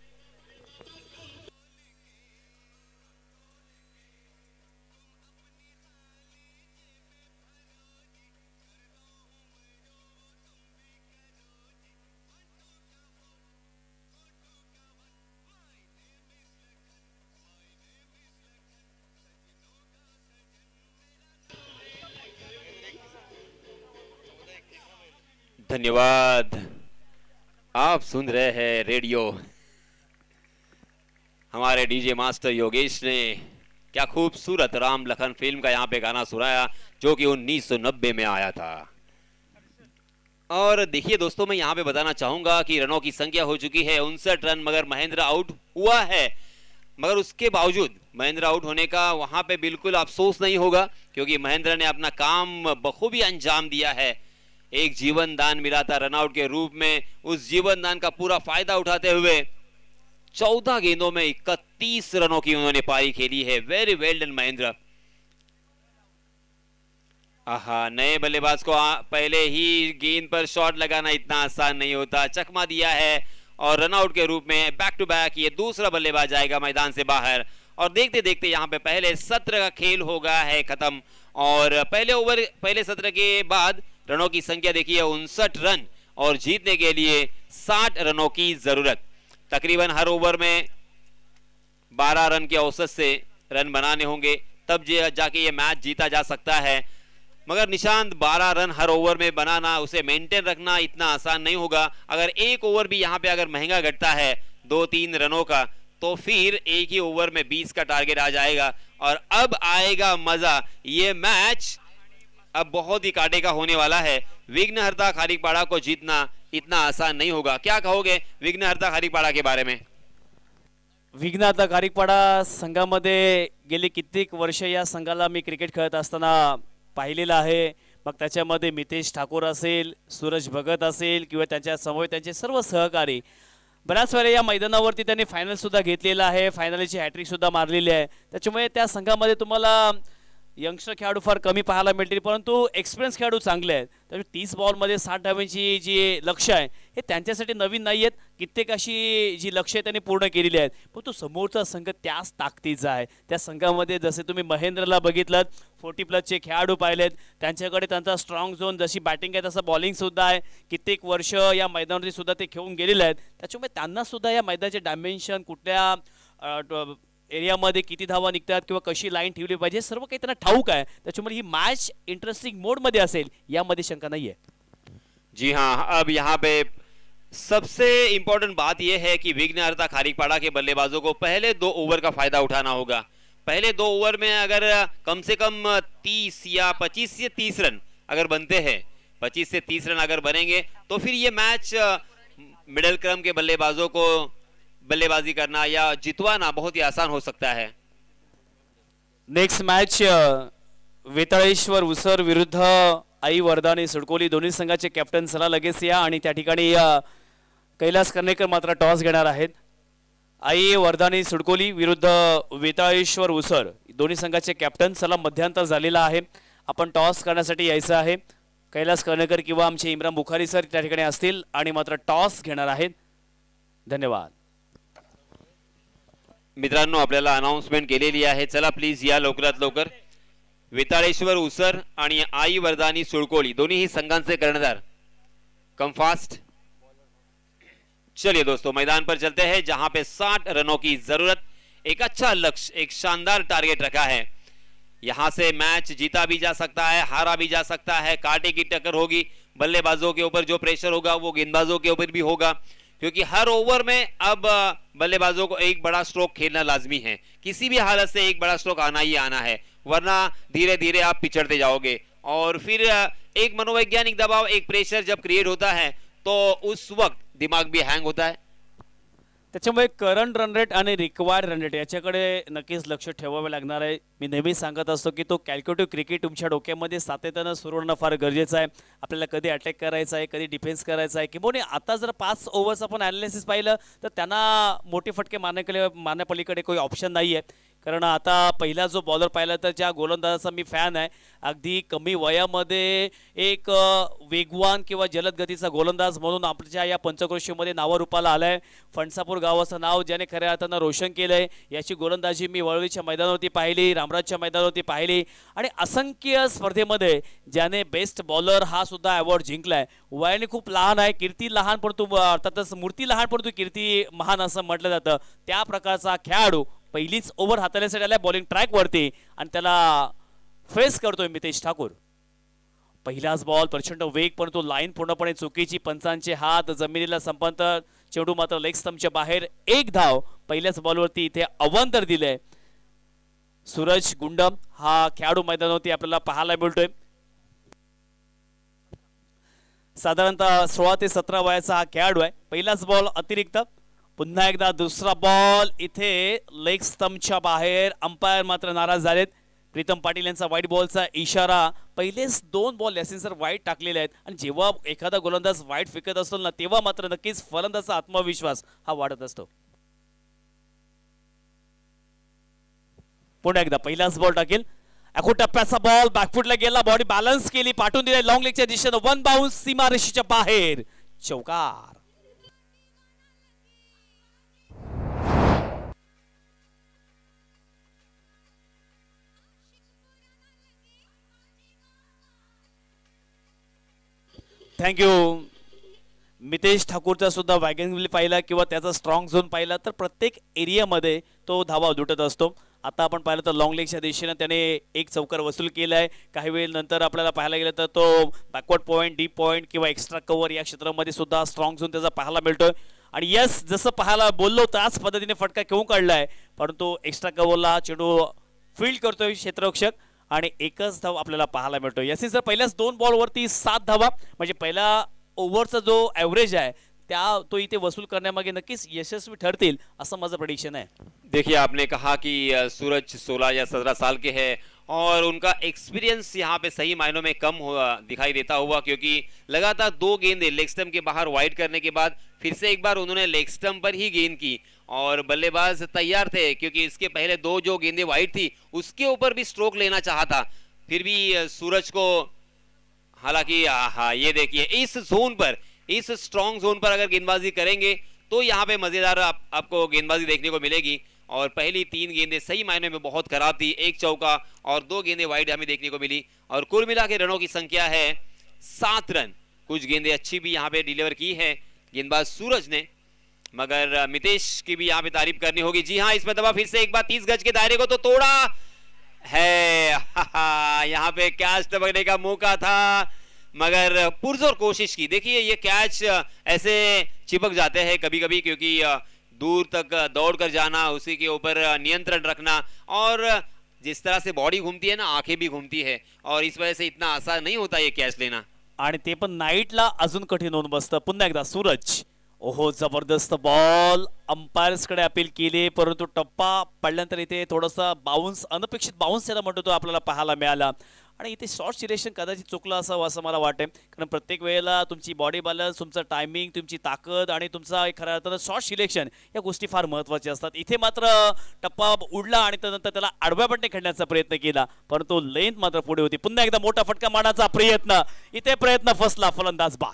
धन्यवाद. आप सुन रहे हैं रेडियो. हमारे डीजे मास्टर योगेश ने क्या खूबसूरत राम लखन फिल्म का यहाँ पे गाना सुनाया जो कि 1990 में आया था. और देखिए दोस्तों, मैं यहाँ पे बताना चाहूंगा कि रनों की संख्या हो चुकी है 59 रन, मगर महेंद्र आउट हुआ है. मगर उसके बावजूद महेंद्र आउट होने का वहां पे बिल्कुल अफसोस नहीं होगा, क्योंकि महेंद्र ने अपना काम बखूबी अंजाम दिया है. एक जीवन दान मिला था रनआउट के रूप में. उस जीवन दान का पूरा फायदा उठाते हुए 14 गेंदों में 31 रनों की उन्होंने पारी खेली है. Very well done Mahendra. आहा, नए बल्लेबाज को पहले ही गेंद पर शॉट लगाना इतना आसान नहीं होता. चकमा दिया है और रनआउट के रूप में बैक टू बैक ये दूसरा बल्लेबाज जाएगा मैदान से बाहर. और देखते देखते यहाँ पे पहले सत्र का खेल हो गया है खत्म. और पहले सत्र के बाद रनों की संख्या देखिए 59 रन और जीतने के लिए 60 रनों की जरूरत. तकरीबन हर ओवर में 12 रन के औसत से रन बनाने होंगे, तब जाके ये मैच जीता जा सकता है. मगर निशांत, 12 रन हर ओवर में बनाना, उसे मेंटेन रखना इतना आसान नहीं होगा. अगर एक ओवर भी यहाँ पे अगर महंगा घटता है 2-3 रनों का, तो फिर एक ही ओवर में 20 का टारगेट आ जाएगा. और अब आएगा मजा. ये मैच अब बहुत ही कांटे का होने वाला है. विघ्नहर्ता खारीकपाड़ा को जीतना इतना आसान नहीं होगा. क्या कहोगे विघ्नहर्ता खारीकपाड़ा के बारे में? विघ्नहर्ता खारीकपाड़ा संघामध्ये गेली कित्येक वर्ष या संघाला मी क्रिकेट खेळत असताना पाहिलेलं आहे. मग त्याच्यामध्ये मितेश ठाकूर असेल, सूरज भगत असेल किंवा त्याच्या समोर त्यांचे सर्व सहकारी. बऱ्याच वेळा या मैदानावरती त्यांनी फायनल सुद्धा घेतलेला आहे, फायनलची हॅट्रिक सुद्धा मारलेली आहे. त्याच्यामुळे त्या संघामध्ये तुम्हाला यंगस्टर खेळाडू फार कमी पाहायला मिळतील, परंतु एक्सपिरियन्स खेळाडू चांगले आहेत. त्यामुळे 30 बॉलमध्ये 60 धावांची जी लक्ष्य आहे हे त्यांच्यासाठी नवीन नाही आहेत. कित्येक अशी जी लक्ष्य त्यांनी पूर्ण केलेली आहेत, पण तो समोरचा संघ त्याच ताकदीचा आहे. त्या संघामध्ये जसे तुम्ही महेंद्रला बघितलं, 40+ खेळाडू पाहिलेत, त्यांच्याकडे त्यांचा स्ट्रॉंग झोन जशी बॅटिंग आहे तसं बॉलिंग सुद्धा आहे. कित्येक वर्ष या मैदानावरती सुद्धा ते खेळून गेलेले आहेत. त्याच्यामुळे त्यांना सुद्धा या मैदानाचे डायमेन्शन, कुठल्या एरियामध्ये किती धावा निघतात किंवा कशी लाईन ठेवली पाहिजे, सर्व काही त्यांना ठाऊक आहे. त्याच्यामुळे ही मॅच इंटरेस्टिंग मोडमध्ये असेल यामध्ये शंका नाहीये. जी हाँ, अब यहाँ पे सबसे इंपॉर्टेंट बात यह है कि विघ्नहर्ता खारीकपाड़ा के बल्लेबाजों को पहले 2 ओवर का फायदा उठाना होगा. पहले 2 ओवर में अगर कम से कम 30 या 25 से 30 रन अगर बनते हैं, 25 से 30 रन अगर बनेंगे, तो फिर ये मैच मिडिल क्रम के बल्लेबाजों को बल्लेबाजी करना या जितवाना बहुत ही आसान हो सकता है. नेक्स्ट मॅच वेताळेश्वर उसर विरुद्ध आई वरदानी सुडकोली. दोन्ही संघाचे कॅप्टन चला लगेच या. आणि त्या ठिकाणी कैलास कर्णेकर मात्र टॉस घेणार आहेत. आई वरदानी सुडकोली विरुद्ध वेताळेश्वर उसर, दोन्ही संघाचे कॅप्टन. चला मध्यांतर झालेला आहे, आपण टॉस करण्यासाठी यायचं आहे. कैलास कर्णेकर किंवा आमचे इम्रान बुखारी सर त्या ठिकाणी असतील आणि मात्र टॉस घेणार आहेत. धन्यवाद. मित्रांनो, आपल्याला अनाउन्समेंट केलेली आहे. चला प्लीज या लवकरात लवकर. वेताळेश्वर उसर आणि आई वरदानी सुडकोली दोन्ही संघांचे कर्णधार, कम फास्ट. चलिए दोस्तों, मैदान पर चलते हैं जहां पे 60 रनों की जरूरत. एक अच्छा लक्ष्य, एक शानदार टारगेट रखा है. यहाँ से मैच जीता भी जा सकता है, हारा भी जा सकता है। कांटे की टक्कर होगी, बल्लेबाजों के ऊपर जो प्रेशर होगा वो गेंदबाजों के ऊपर भी होगा, क्योंकि हर ओवर में अब बल्लेबाजों को एक बड़ा स्ट्रोक खेलना लाजमी है। किसी भी हालत से एक बड़ा स्ट्रोक आना ही आना है, वरना धीरे धीरे आप पिछड़ते जाओगे। और फिर एक मनोवैज्ञानिक दबाव, एक प्रेशर जब क्रिएट होता है तो उस वक्त दिमाग भी हँग होता है। त्याच्यामुळे करंट रन रेट आणि रिक्वायर्ड रन रेट याच्याकडे नक्कीच लक्ष ठेवावे लागणार आहे। मी नेहमी सांगत असतो की तो कॅल्क्युलेटिव्ह क्रिकेट तुमच्या डोक्यामध्ये सातत्यानं सुरू होणं फार गरजेचं आहे। आपल्याला कधी अटॅक करायचा आहे, कधी डिफेन्स करायचा आहे, किंवा आता जर 5 ओव्हर्स आपण ॲनालिसिस पाहिलं तर त्यांना मोठे फटके मारण्यापलीकडे काही ऑप्शन नाही आहे। कारण आता पहिला जो बॉलर पाहिला तर ज्या गोलंदाजाचा मी फॅन आहे, अगदी कमी वयामध्ये एक वेगवान किंवा जलद गतीचा गोलंदाज म्हणून आपल्या या पंचक्रोशीमध्ये नावारूपाला आलाय। फणसापूर गावाचं नाव ज्याने खऱ्या अर्थानं रोशन केलंय, याची गोलंदाजी मी वळवीच्या मैदानावरती पाहिली, रामराजच्या मैदानावरती पाहिली, आणि असंख्य स्पर्धेमध्ये ज्याने बेस्ट बॉलर हा सुद्धा अवॉर्ड जिंकलाय। वयाने खूप लहान आहे, कीर्ती लहान परंतु अर्थातच मूर्ती लहान परंतु कीर्ती महान असं म्हटलं जातं। त्या प्रकारचा खेळाडू पहिलीच ओव्हर हाताळण्यासाठी आलाय बॉलिंग ट्रॅक वरती आणि त्याला फेस करतोय मितेश ठाकूर। पहिलाच बॉल, प्रचंड वेग, परंतु लाईन पूर्णपणे चुकीची, पंचांचे हात जमिनीला संपंत, चेंडू मात्र लेग स्टंपच्या बाहेर। एक धाव पहिल्याच बॉलवरती इथे अवंतर दिले। सूरज गुंडम हा खेळाडू मैदानावरती आपल्याला पाहायला मिळतोय। साधारणतः 16 ते 17 वयाचा हा खेळाडू आहे। पहिलाच बॉल अतिरिक्त, पुन्हा एकदा दुसरा बॉल इथे लेग स्टंपच्या बाहेर। अंपायर मात्र नाराज झालेत। प्रीतम पाटील यांचा वाईट बॉलचा इशारा। पहिलेच 2 बॉल यासिन सर वाईट टाकलेले आहेत, आणि जेव्हा एखादा गोलंदाज वाईट फेकत असतो ना तेव्हा मात्र नक्कीच फलंदाजाचा आत्मविश्वास हा वाढत असतो। पुन्हा एकदा पहिलाच बॉल टाकेल, अखो टप्प्याचा बॉल बॅकफुटला गेला, बॉडी बॅलन्स केली, पाठवून दिले लॉंग लेगच्या दिशेने, 1 बाउन्स सीमारेषेच्या बाहेर, चौकार। थँक्यू। मितेश ठाकूरचा सुद्धा वॅगन व्हील पाहिला किंवा त्याचा स्ट्रॉंग झोन पाहिला तर प्रत्येक एरियामध्ये तो धावा लुटत असतो। आता आपण पाहिलं तर लॉंग लेगच्या दिशेने त्याने एक चौकार वसूल केलाय। काही वेळ नंतर आपल्याला पाहायला गेलं तर तो बॅकवर्ड पॉइंट, डीप पॉइंट किंवा एक्स्ट्रा कव्हर या क्षेत्रामध्ये सुद्धा स्ट्रॉंग झोन त्याचा पाहायला मिळतोय। आणि यस, जसं पाहायला बोललो त्याच पद्धतीने फटका घेऊन काढलाय, परंतु एक्स्ट्रा कव्हरला चेंडू फील्ड करतोय क्षेत्ररक्षक आणि एकच धाव आपल्याला पाहायला मिळतोय। यासी सर पहिल्याच 2 बॉलवरती 7 धावा, म्हणजे पहिला ओव्हरचा जो ॲव्हरेज आहे तो इथे वसूल करण्यामागे नक्कीच यशस्वी ठरतील असं माझं प्रेडिक्शन है। देखिए, आपने कहा कि सूरज 16 या 17 साल के हैं और उनका एक्सपीरियंस यहाँ पे सही मायनों में कम हुआ दिखाई देता हुआ, क्योंकि लगातार 2 गेंदें लेग स्टंप के बाहर वाइड करने के बाद फिर से एक बार उन्होंने लेग स्टंप पर ही गेंद की और बल्लेबाज तैयार थे, क्योंकि इसके पहले 2 जो गेंदें वाइड थी उसके ऊपर भी स्ट्रोक लेना चाहा था। फिर भी सूरज को, हालांकि हाँ ये देखिए इस जोन पर, इस स्ट्रॉन्ग जोन पर अगर गेंदबाजी करेंगे तो यहाँ पे मजेदार आपको गेंदबाजी देखने को मिलेगी। और पहली 3 गेंदें सही मायने में बहुत खराब थी, 1 चौका और 2 गेंदें वाइड हमें देखने को मिली, और कुल मिला के रनों की संख्या है 7 रन। कुछ गेंदें अच्छी भी यहाँ पे डिलीवर की है गेंदबाज सूरज ने, मगर मितेश की भी यहाँ पे तारीफ करनी होगी। जी हाँ, इसमें दबा फिर से एक बार 30 गज के दायरे को तो तोड़ा है। यहाँ पे कैच टपकने का मौका था, मगर पुरजोर कोशिश की। देखिए, ये कैच ऐसे चिपक जाते हैं कभी कभी, क्योंकि दूर तक दौड़कर जाना, उसी के ऊपर नियंत्रण रखना, और जिस तरह से बॉडी घूमती है ना, आंखें भी घूमती है, और इस वजह से इतना आसान नहीं होता ये कैच लेना। आणि ते पण नाईटला अजून कठीण होऊन बसतं। पुन्हा एकदा सूरज, ओहो जबरदस्त बॉल, अंपायर्स कडे अपील केली, परंतु टप्पा पडल्यानंतर इथे थोडासा बाउन्स, अनपेक्षित बाउन्स त्याला म्हणतो तो आपल्याला पाहायला मिळाला। आणि इथे शॉर्ट सिलेक्शन कदाचित चुकलं असावं असं मला वाटतं, कारण प्रत्येक वेळेला तुमची बॉडी बॅलन्स, तुमचं टायमिंग, तुमची ताकद आणि तुमचा खऱ्या अर्थानं शॉर्ट सिलेक्शन या गोष्टी फार महत्त्वाच्या असतात। इथे मात्र टप्पा उडला आणि त्यानंतर त्याला आडव्या पट्टे खेळण्याचा प्रयत्न केला, परंतु लेंथ मात्र पुढे होती। पुन्हा एकदा मोठा फटका मारण्याचा प्रयत्न, इथे प्रयत्न फसला, फलंदाज बाद।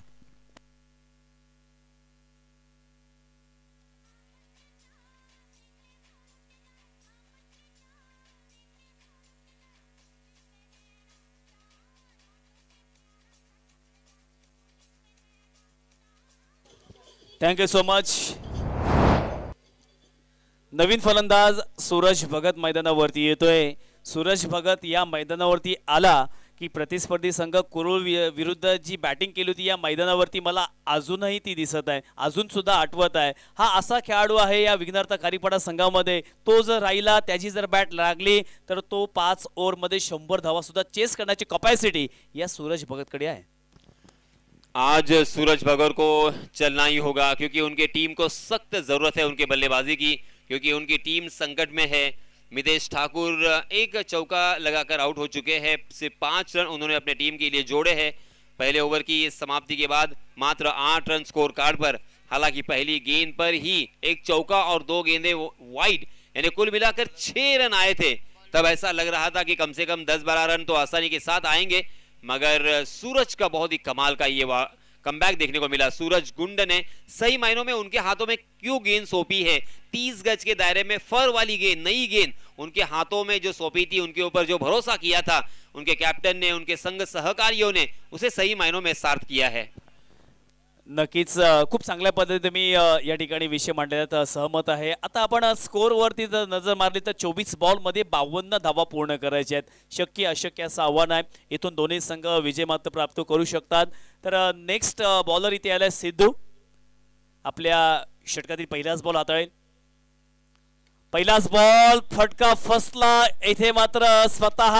Thank you so much. नवीन फलंदाज सूरज भगत मैदानावरती येतोय। सूरज भगत या मैदानावरती आला की प्रतिस्पर्धी संघ कुरुल विरुद्ध जी बॅटिंग केली होती या मैदानावरती मला अजूनही ती दिसत आहे, अजून सुद्धा आठवत आहे. हा असा खेळाडू आहे या विघ्नार्थ खारीपाडा संघामध्ये. तो जर राहिला, त्याची जर बॅट लागली तर तो 5 ओव्हरमध्ये 100 धावा सुद्धा चेस करण्याची कॅपॅसिटी या सूरज भगतकडे आहे. आज सूरज भगत को चलना ही होगा क्योंकि उनके टीम को सख्त जरूरत है उनके बल्लेबाजी की, क्योंकि उनकी टीम संकट में है. मितेश ठाकुर एक चौका लगाकर आउट हो चुके हैं. सिर्फ 5 रन उन्होंने अपने टीम के लिए जोड़े हैं पहले ओवर की समाप्ति के बाद. मात्र 8 रन स्कोर कार्ड पर. हालांकि पहली गेंद पर ही एक चौका और 2 गेंदें वाइड, यानी कुल मिलाकर 6 रन आए थे. तब ऐसा लग रहा था कि कम से कम 10-12 रन तो आसानी के साथ आएंगे, मगर सूरज का बहुत ही कमाल का ये कमबैक देखने को मिला. सूरज गुंड ने सही मायनों में उनके हाथों में क्यों गेंद सौंपी है, 30 गज के दायरे में फर वाली गेंद, नई गेंद उनके हाथों में जो सौंपी थी, उनके ऊपर जो भरोसा किया था उनके कैप्टन ने, उनके संग सहकारियों ने, उसे सही मायनों में सार्थ किया है. नक्कीच खूप चांगल्या पद्धतीने मी या ठिकाणी विषय मांडण्यात सहमत आहे. आता आपण स्कोअरवरती जर नजर मारली तर 24 बॉलमध्ये 52 धावा पूर्ण करायच्या आहेत. शक्य अशक्य असं आव्हान आहे. इथून दोन्ही संघ विजय मात्र प्राप्त करू शकतात. तर नेक्स्ट बॉलर इथे आलाय सिद्धू. आपल्या षटकातील पहिलाच बॉल हाताळेल. पहिलाच बॉल फटका फसला. इथे मात्र स्वतः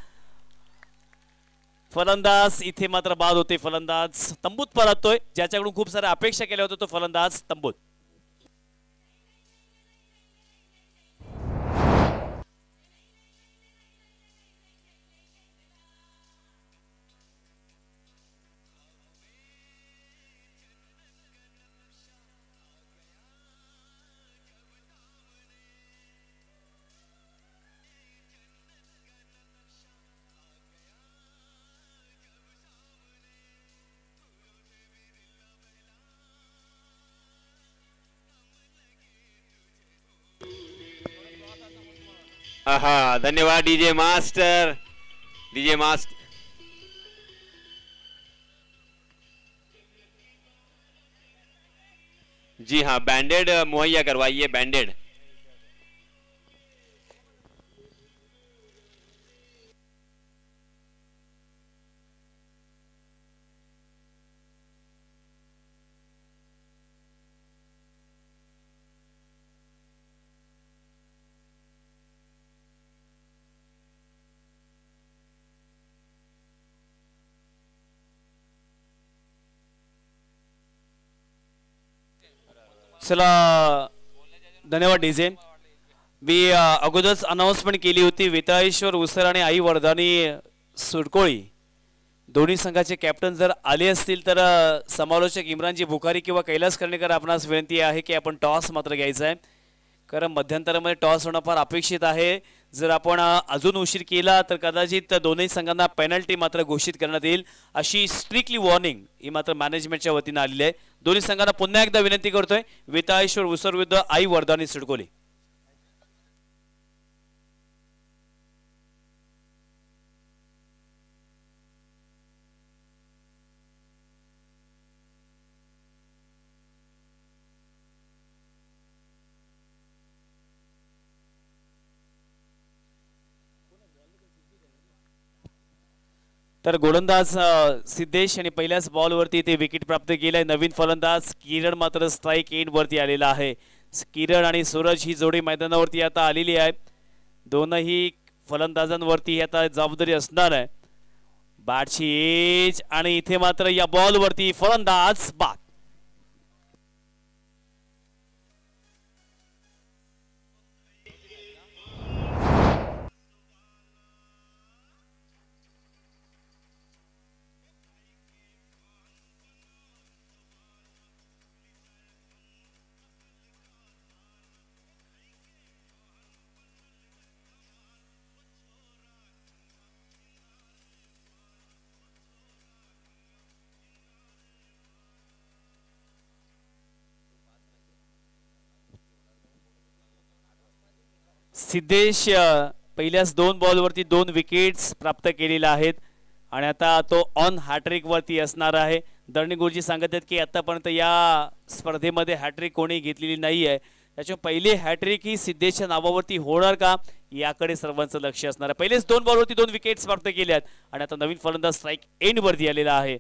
फलंदाज इथे मात्र बाद होते. फलंदाज तंबूत परततोय. ज्याच्याकडून खूप साऱ्या अपेक्षा केल्या होत्या तो फलंदाज तंबूत. आहा, धन्यवाद DJ master. DJ master ji हाँ, बैंडेड मुहैया करवाइए. बैंडेड चला, धन्यवाद डीजे. मी अगोदरच अनाउन्समेंट केली होती. विताळेश्वर उसर आणि आई वरदानी सुडकोळी दोन्ही संघाचे कॅप्टन जर आले असतील तर समालोचक इम्रानजी बुखारी किंवा कैलास कर्णेकर आपणास विनंती आहे की आपण टॉस मात्र घ्यायचा आहे, कारण मध्यंतरामध्ये टॉस होणं फार अपेक्षित आहे. जर आपण अजून उशीर केला तर कदाचित दोन्ही संघांना पेनल्टी मात्र घोषित करण्यात येईल, अशी स्ट्रिक्टली वॉर्निंग ही मात्र मॅनेजमेंटच्या वतीने आलेली आहे. दोन्ही संघांना पुन्हा एकदा विनंती करतोय. विताळेश्वर उसर विरुद्ध आई वरदानी सिडकोली. तर गोलंदाज सिद्धेश आणि पहिल्याच बॉलवरती ते विकेट प्राप्त केलंय. नवीन फलंदाज किरण मात्र स्ट्राईक एंड वरती आलेला आहे. किरण आणि सूरज ही जोडी मैदानावरती आता आलेली आहे. दोनही फलंदाजांवरती आता जबाबदारी असणार आहे. बॅटची एज आणि इथे मात्र या बॉलवरती फलंदाज बाद. सिद्धेश पहिल्याच 2 बॉलवरती 2 विकेट्स प्राप्त केलेल्या आहेत आणि आता तो ऑन हॅट्रिक वरती असणार आहे. दर्णी गुरुजी सांगत आहेत की आतापर्यंत या स्पर्धेमध्ये हॅट्रिक कोणी घेतलेली नाही आहे. त्याच्या पहिली हॅट्रिक ही सिद्धेशच्या नावावरती होणार का याकडे सर्वांचं लक्ष असणार आहे. पहिलेच 2 बॉलवरती 2 विकेट्स प्राप्त केल्यात आणि आता नवीन फलंदाज स्ट्राईक एंड वरती आलेला आहे.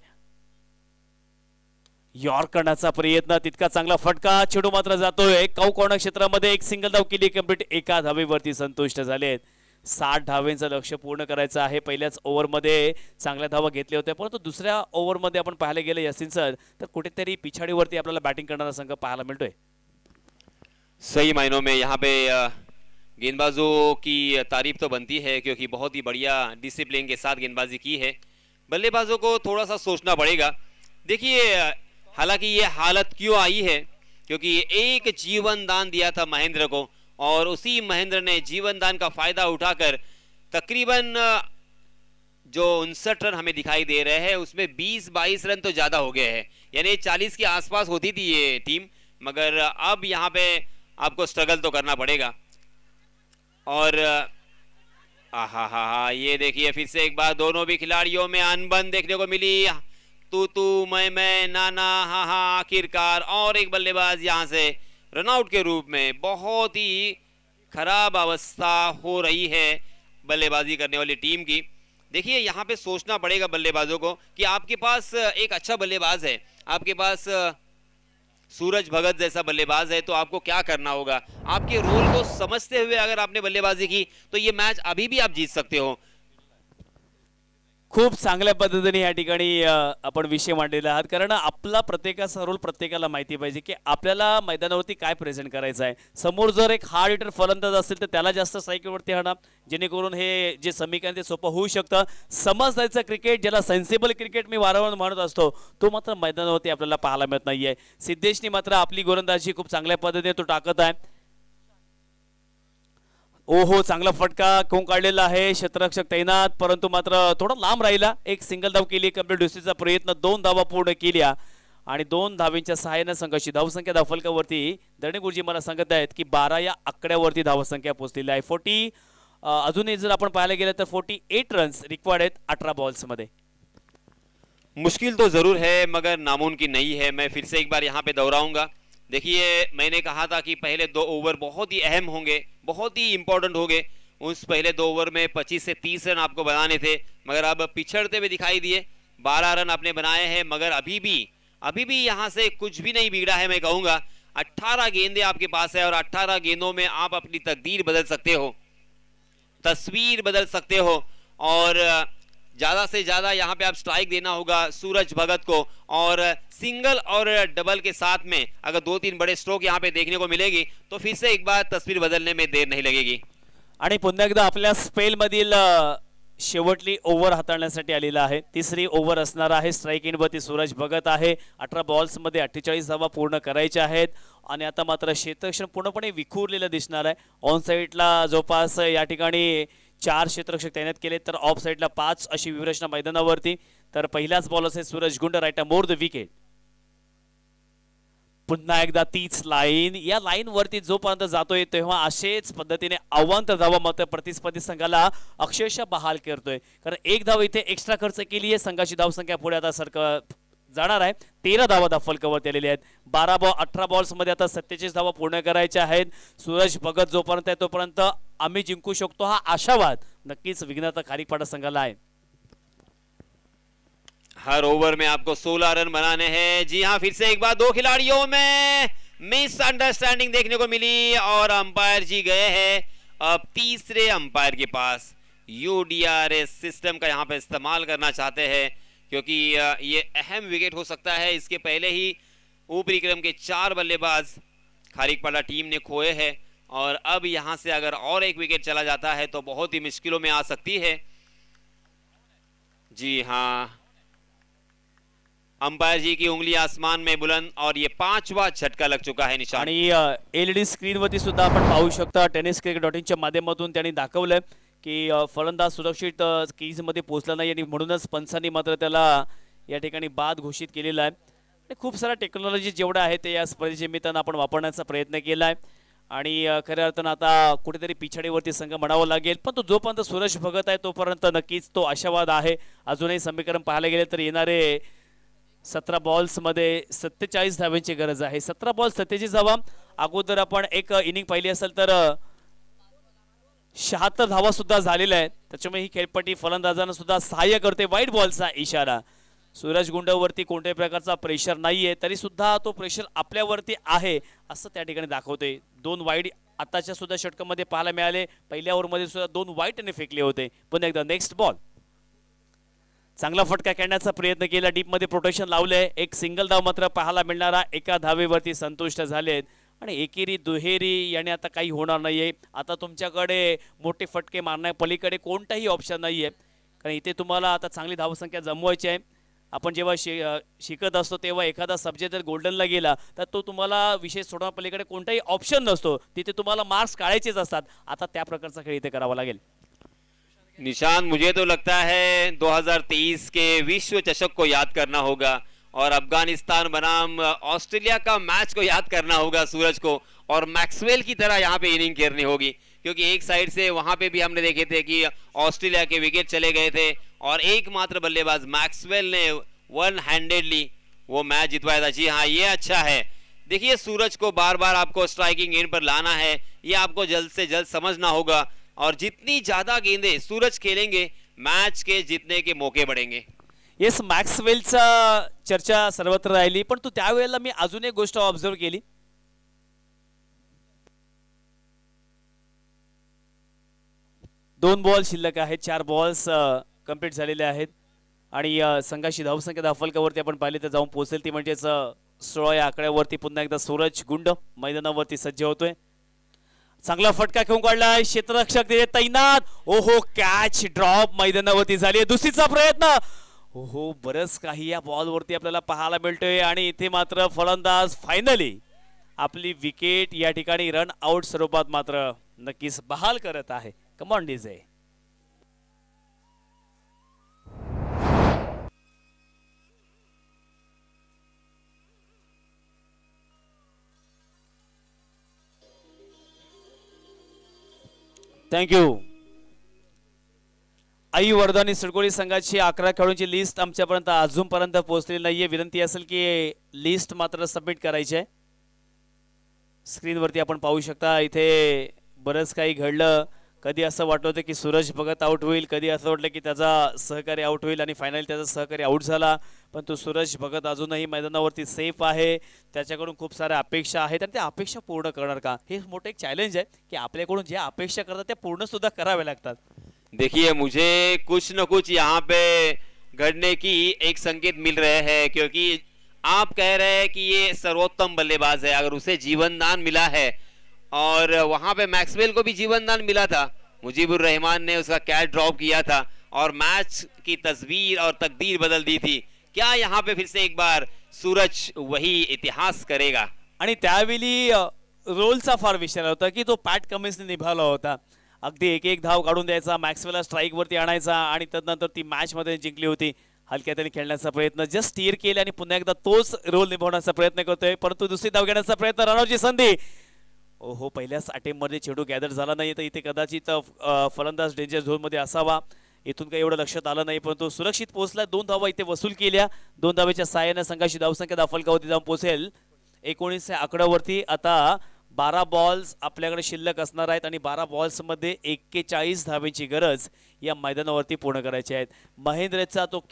यॉर्क करण्याचा प्रयत्न, तितका चांगला फटका, चेंडू मात्र जातोय कौ कॉर्नर क्षेत्रामध्ये. एक सिंगल धाव केली कंप्लीट, एका धावेवरती संतुष्ट झालेत. 60 धावेंचं लक्ष्य पूर्ण करायचं आहे. पहिल्याच ओव्हरमध्ये चांगल्या धावा घेतल्या होत्या, परंतु दुसऱ्या ओव्हरमध्ये आपण पाहायला गेलं यासिन सर तर कुठेतरी पिछाडीवरती आपल्याला बॅटिंग करणारा संघ पाहायला मिळतोय. सही मायनों में यहाँ पे गेंदबाजों की तारीफ तो बनती है क्योंकि बहुत ही बढ़िया डिसिप्लिन के साथ गेंदबाजी की है. बल्लेबाजों को थोड़ा सा सोचना पड़ेगा. देखिए हालांकि ये हालत क्यों आई है, क्योंकि एक जीवन दान दिया था महेंद्र को और उसी महेंद्र ने जीवन दान का फायदा उठाकर तकरीबन जो 59 रन हमें दिखाई दे रहे हैं उसमें 20-22 रन तो ज्यादा हो गए हैं, यानी 40 के आसपास होती थी ये टीम, मगर अब यहाँ पे आपको स्ट्रगल तो करना पड़ेगा. और आहा ये देखिए फिर से एक बार दोनों भी खिलाड़ियों में अनबन देखने को मिली. तू मैं ना हा आखिरकार और एक बल्लेबाज यहां से रनआउट के रूप में. बहुत ही खराब अवस्था हो रही है बल्लेबाजी करने वाली टीम की. देखिए यहाँ पे सोचना पड़ेगा बल्लेबाजों को कि आपके पास एक अच्छा बल्लेबाज है, आपके पास सूरज भगत जैसा बल्लेबाज है, तो आपको क्या करना होगा. आपके रोल को समझते हुए अगर आपने बल्लेबाजी की तो ये मैच अभी भी आप जीत सकते हो. खूप चांगल्या पद्धतीने या ठिकाणी आपण विषय मांडलेला आहात, कारण आपला प्रत्येकाचा रोल प्रत्येकाला माहिती पाहिजे की आपल्याला मैदानावरती काय प्रेझेंट करायचं आहे. समोर जर एक हार्ड हिटर फलंदाज असेल तर त्याला जास्त स्ट्राईकवरती आणा, जेणेकरून हे जे समीकरण ते सोपं होऊ शकतं. समजदायचं क्रिकेट, ज्याला सेन्सिबल क्रिकेट मी वारंवार म्हणत असतो, तो मात्र मैदानावरती आपल्याला पाहायला मिळत नाहीये. सिद्धेशनी मात्र आपली गोलंदाजी खूप चांगल्या पद्धतीने तो टाकत आहे. ओहो, चांगला फटका कोण काढलेला आहे, क्षेत्ररक्षक तैनात, परंतु मात्र थोडा लांब राहिला. एक सिंगल धाव केली, कंप्लीट दुसरीचा प्रयत्न, 2 धावा पूर्ण केल्या आणि 2 धावेंच्या सहाय्याने संघाची धावसंख्या धावफलकावरती दर्णे गुरुजी मला सांगत आहेत की 12 या आकड्यावरती धावसंख्या पोहोचलेली आहे. 40 अजूनही जर आपण पाहायला गेलं तर 48 रन्स रिक्वायर्ड आहेत 18 बॉल्स मध्ये. मुश्किल तो जरूर है मगर नामुमकिन नहीं है. मैं फिर से एक बार यहाँ पे दोहराऊंगा. देखिए मैंने कहा था कि पहले 2 ओवर बहुत ही अहम होंगे, बहुत ही इंपॉर्टेंट होंगे. उस पहले 2 ओवर में 25 से 30 रन आपको बनाने थे, मगर अब पिछड़ते हुए दिखाई दिए. 12 रन आपने बनाए हैं, मगर अभी भी यहाँ से कुछ भी नहीं बिगड़ा है. मैं कहूँगा 18 गेंदें आपके पास है और 18 गेंदों में आप अपनी तकदीर बदल सकते हो, तस्वीर बदल सकते हो. और ज्यादा से ज्यादा यहाँ पे आप स्ट्राइक देना होगा सूरज भगत को, और सिंगल और डबल के साथ में अगर 2-3 बड़े स्ट्रोक यहाँ पे देखने को मिलेगी तो फिर से एक बार तस्वीर बदलने में देर नहीं लगेगी. आणि पुन्हा एकदा आपल्या स्पेल मधील शेवटली ओव्हर हाताळण्यासाठी आलेला आहे. तिसरी ओव्हर असणार आहे. स्ट्राईक इनवरती सूरज भगत आहे. 18 बॉल्स मध्ये 48 धावा पूर्ण करायच्या आहेत आणि आता मात्र क्षेत्ररक्षण पूर्णपणे विखुरलेलं दिसणार आहे. ऑन साईडला जवळपास या ठिकाणी 4 क्षेत्ररक्षक तैनात केले, तर ऑफ साईडला 5 अशी व्यूहरचना मैदानावरती. तर पहिलाच बॉल असेल Suraj Gund, right more the wicket. पुन्हा एकदा तीच लाईन, या लाईन वरती जोपर्यंत जातोय तेव्हा असेच पद्धतीने अवांतर धावा मात्र प्रतिस्पर्धी संघाला अक्षरशः बहाल करतोय. कारण एक धाव इथे एक्स्ट्रा खर्च केली आहे. संघाची धावसंख्या पुढे आता जाणार आहे. 13 धावा धावफलकावरती आलेल्या आहेत. 18 बॉल्स मध्ये आता 47 धावा पूर्ण करायच्या आहेत. सूरज भगत जोपर्यंत आहे तोपर्यंत आम्ही जिंकू शकतो हा आशावाद नक्कीच विघ्नता खारीपाडा संघाला आहे. हर ओवर में आपको 16 रन बनाने हैं. जी हाँ, फिर से एक बार 2 खिलाड़ियों में मिसअंडरस्टैंडिंग देखने को मिली और अंपायर जी गए हैं अब तीसरे अंपायर के पास. यूडीआरएस सिस्टम का यहाँ पे इस्तेमाल करना चाहते हैं क्योंकि ये अहम विकेट हो सकता है. इसके पहले ही ऊपरी क्रम के 4 बल्लेबाज खारीपाड़ा टीम ने खोए हैं और अब यहाँ से अगर और एक विकेट चला जाता है तो बहुत ही मुश्किलों में आ सकती है. जी हाँ, अंपायर जी की उंगली आसमान में बुलंद और ये 5वां झटका लग चुका है निशान. आणि एलईडी स्क्रीन वरती सुद्धा आपण पाहू शकता tenniscricket.in च्या माध्यमातून त्यांनी दाखवलंय की फलंदाज सुरक्षित क्रीज मध्ये पोहोचला नाही आणि म्हणूनच पंचांनी मात्र त्याला या ठिकाणी बाद घोषित केलेला आहे. आणि खूप सारा टेक्नॉलॉजी जेवढा आहे ते या स्पर्धेच्या निमित्तानं आपण वापरण्याचा प्रयत्न केलाय आणि खऱ्या अर्थानं आता कुठेतरी पिछाडीवरती संघ म्हणावं लागेल. पण तो जोपर्यंत सूरज भगत आहे तोपर्यंत नक्कीच तो आशावाद आहे. अजूनही समीकरण पाहायला गेले तर येणारे 17 बॉल्स मध्ये 47 धावांची गरज आहे. 17 बॉल 47 धावा. अगोदर आपण एक इनिंग पाहिली असेल तर 76 धावा सुद्धा झालेल्या आहेत, त्याच्यामुळे ही खेळपट्टी फलंदाजांना सुद्धा सहाय्य करते. वाईट बॉलचा इशारा. सूरज गुंडवरती कोणत्याही प्रकारचा प्रेशर नाहीये, तरी सुद्धा तो प्रेशर आपल्यावरती आहे असं त्या ठिकाणी दाखवते. 2 वाईड आताच्या सुद्धा षटकामध्ये पाहायला मिळाले. पहिल्या ओव्हरमध्ये सुद्धा 2 वाईटने फेकले होते. पुन्हा एकदा नेक्स्ट बॉल. चांगला फटका खेळण्याचा प्रयत्न केला, डीपमध्ये प्रोटेक्शन लावलंय. एक सिंगल धाव मात्र पाहायला मिळणारा, एका धावेवरती संतुष्ट झालेत आणि एकेरी दुहेरी याने आता काही होणार नाहीये. आता तुमच्याकडे मोठे फटके मारण्या पलीकडे कोणताही ऑप्शन नाहीये, कारण इथे तुम्हाला आता चांगली धावसंख्या जमवायची आहे. आपण जेव्हा शिकत असतो तेव्हा एखादा सब्जेक्ट जर गोल्डनला गेला तर तो तुम्हाला विषय सोडण्या पलीकडे कोणताही ऑप्शन नसतो, तिथे तुम्हाला मार्क्स काढायचेच असतात. आता त्या प्रकारचा खेळ इथे करावा लागेल. निशान, मुझे तो लगता है 2023 के विश्व चषक को याद करना होगा और अफगानिस्तान बनाम ऑस्ट्रेलिया का मैच को याद करना होगा सूरज को, और मैक्सवेल की तरह यहाँ पे इनिंग खेलनी होगी, क्योंकि एक साइड से वहां पे भी हमने देखे थे कि ऑस्ट्रेलिया के विकेट चले गए थे और एकमात्र बल्लेबाज मैक्सवेल ने वन हैंडेडली वो मैच जितवाया था. जी हाँ, ये अच्छा है. देखिए, सूरज को बार बार आपको स्ट्राइकिंग एंड पर लाना है, ये आपको जल्द से जल्द समझना होगा, और जितनी ज्यादा गेंदें सूरज खेलेंगे मैच के जीतने के मौके बढ़ेंगे. येस, मॅक्सवेलचा चर्चा सर्वत्र राहिली, पण त्यावेळेला मी अजून एक गोष्ट ऑब्झर्व केली. 2 बॉल शिल्लक आहेत, 4 बॉल्स कंप्लीट झालेले आहेत आणि संघाची धावसंख्या दाफलकावरती आपण पाहिले तर जाऊन पोहोचेल, ती म्हणजेच 16 या आकड्यावरती. पुन्हा एकदा सूरज गुंड मैदानावरती सज्ज होतोय. चांगला फटका खेळून काढलाय, क्षेत्ररक्षक तैनात. ओहो, कॅच ड्रॉप मैदानावरती झाली. दुसरीचा प्रयत्न. ओहो, बरंच काही या बॉलवरती आपल्याला पाहायला मिळतोय आणि इथे मात्र फलंदाज फायनली आपली विकेट या ठिकाणी रन आउट स्वरूपात मात्र नक्कीच बहाल करत आहे. Come on DJ. Thank you. Aai Vardhani Sadkoli संघाची 11 खेळाडूंची लिस्ट आमच्यापर्यंत अजूनपर्यंत पोहोचलेली नाहीये. विनंती असेल की लिस्ट मात्र सबमिट करायची आहे. स्क्रीनवरती आपण पाहू शकता. इथे बरंच काही घडलं. कधी असं वाटत होतं की सूरज भगत आउट होईल, कधी असं वाटलं की त्याचा सहकारी आउट होईल आणि फायनली त्याचा सहकारी आउट झाला. पण तो सूरज भगत अजूनही मैदानावरती सेफ आहे. त्याच्याकडून खूप साऱ्या अपेक्षा आहेत आणि त्या अपेक्षा पूर्ण करणार का, हे मोठं एक चॅलेंज आहे की आपल्याकडून ज्या अपेक्षा करतात त्या पूर्ण सुद्धा कराव्या लागतात. देखिए, मुझे कुछ न कुछ यहाँ पे घटने की एक संकेत मिल रहे हैं, क्योंकि आप कह रहे हैं कि ये सर्वोत्तम बल्लेबाज है, अगर उसे जीवन दान मिला है, और वहां पे मैक्सवेल को भी जीवन दान मिला था, मुजीबुर रहमान ने उसका कैच ड्रॉप किया था और मैच की तस्वीर और तकदीर बदल दी थी. क्या यहाँ पे फिर से एक बार सूरज वही इतिहास करेगा? आणि त्यावेळी रोलचा फार विचार होता की तो पॅट कमिन्सने निभावला होता. अगदी एक धाव काढून द्यायचा, मॅक्सवेलला स्ट्राईक वरती आणायचा आणि त्यानंतर ती मॅच मध्ये जिंकली होती. हलक्या त्याने खेळण्याचा प्रयत्न, जस्ट स्टीअर केले आणि पुन्हा एकदा तोच रोल निभावण्याचा प्रयत्न करतोय, परंतु दुसरी धाव घेण्याचा प्रयत्न, रनआउटची संधी. ओहो, पहिल्याच अटेम्प्टमध्ये चेंडू गॅदर झाला नाही, तर इथे कदाचित फलंदाज डेंजर झोनमध्ये असावा. इथून काही एवढं लक्षात आलं नाही, परंतु सुरक्षित पोहोचला. 2 धावा इथे वसूल केल्या. 2 धावेच्या सहाय्याने संघाची धावसंख्या दाफलकावरती जाऊन पोहोचेल 19 आकड्यावरती. आता 12 बॉल्स आपल्याकडे शिल्लक असणार आहेत आणि 12 बॉल्समध्ये 41 धावेची गरज या मैदानावरती पूर्ण करायची आहेत. महेंद्रचा तो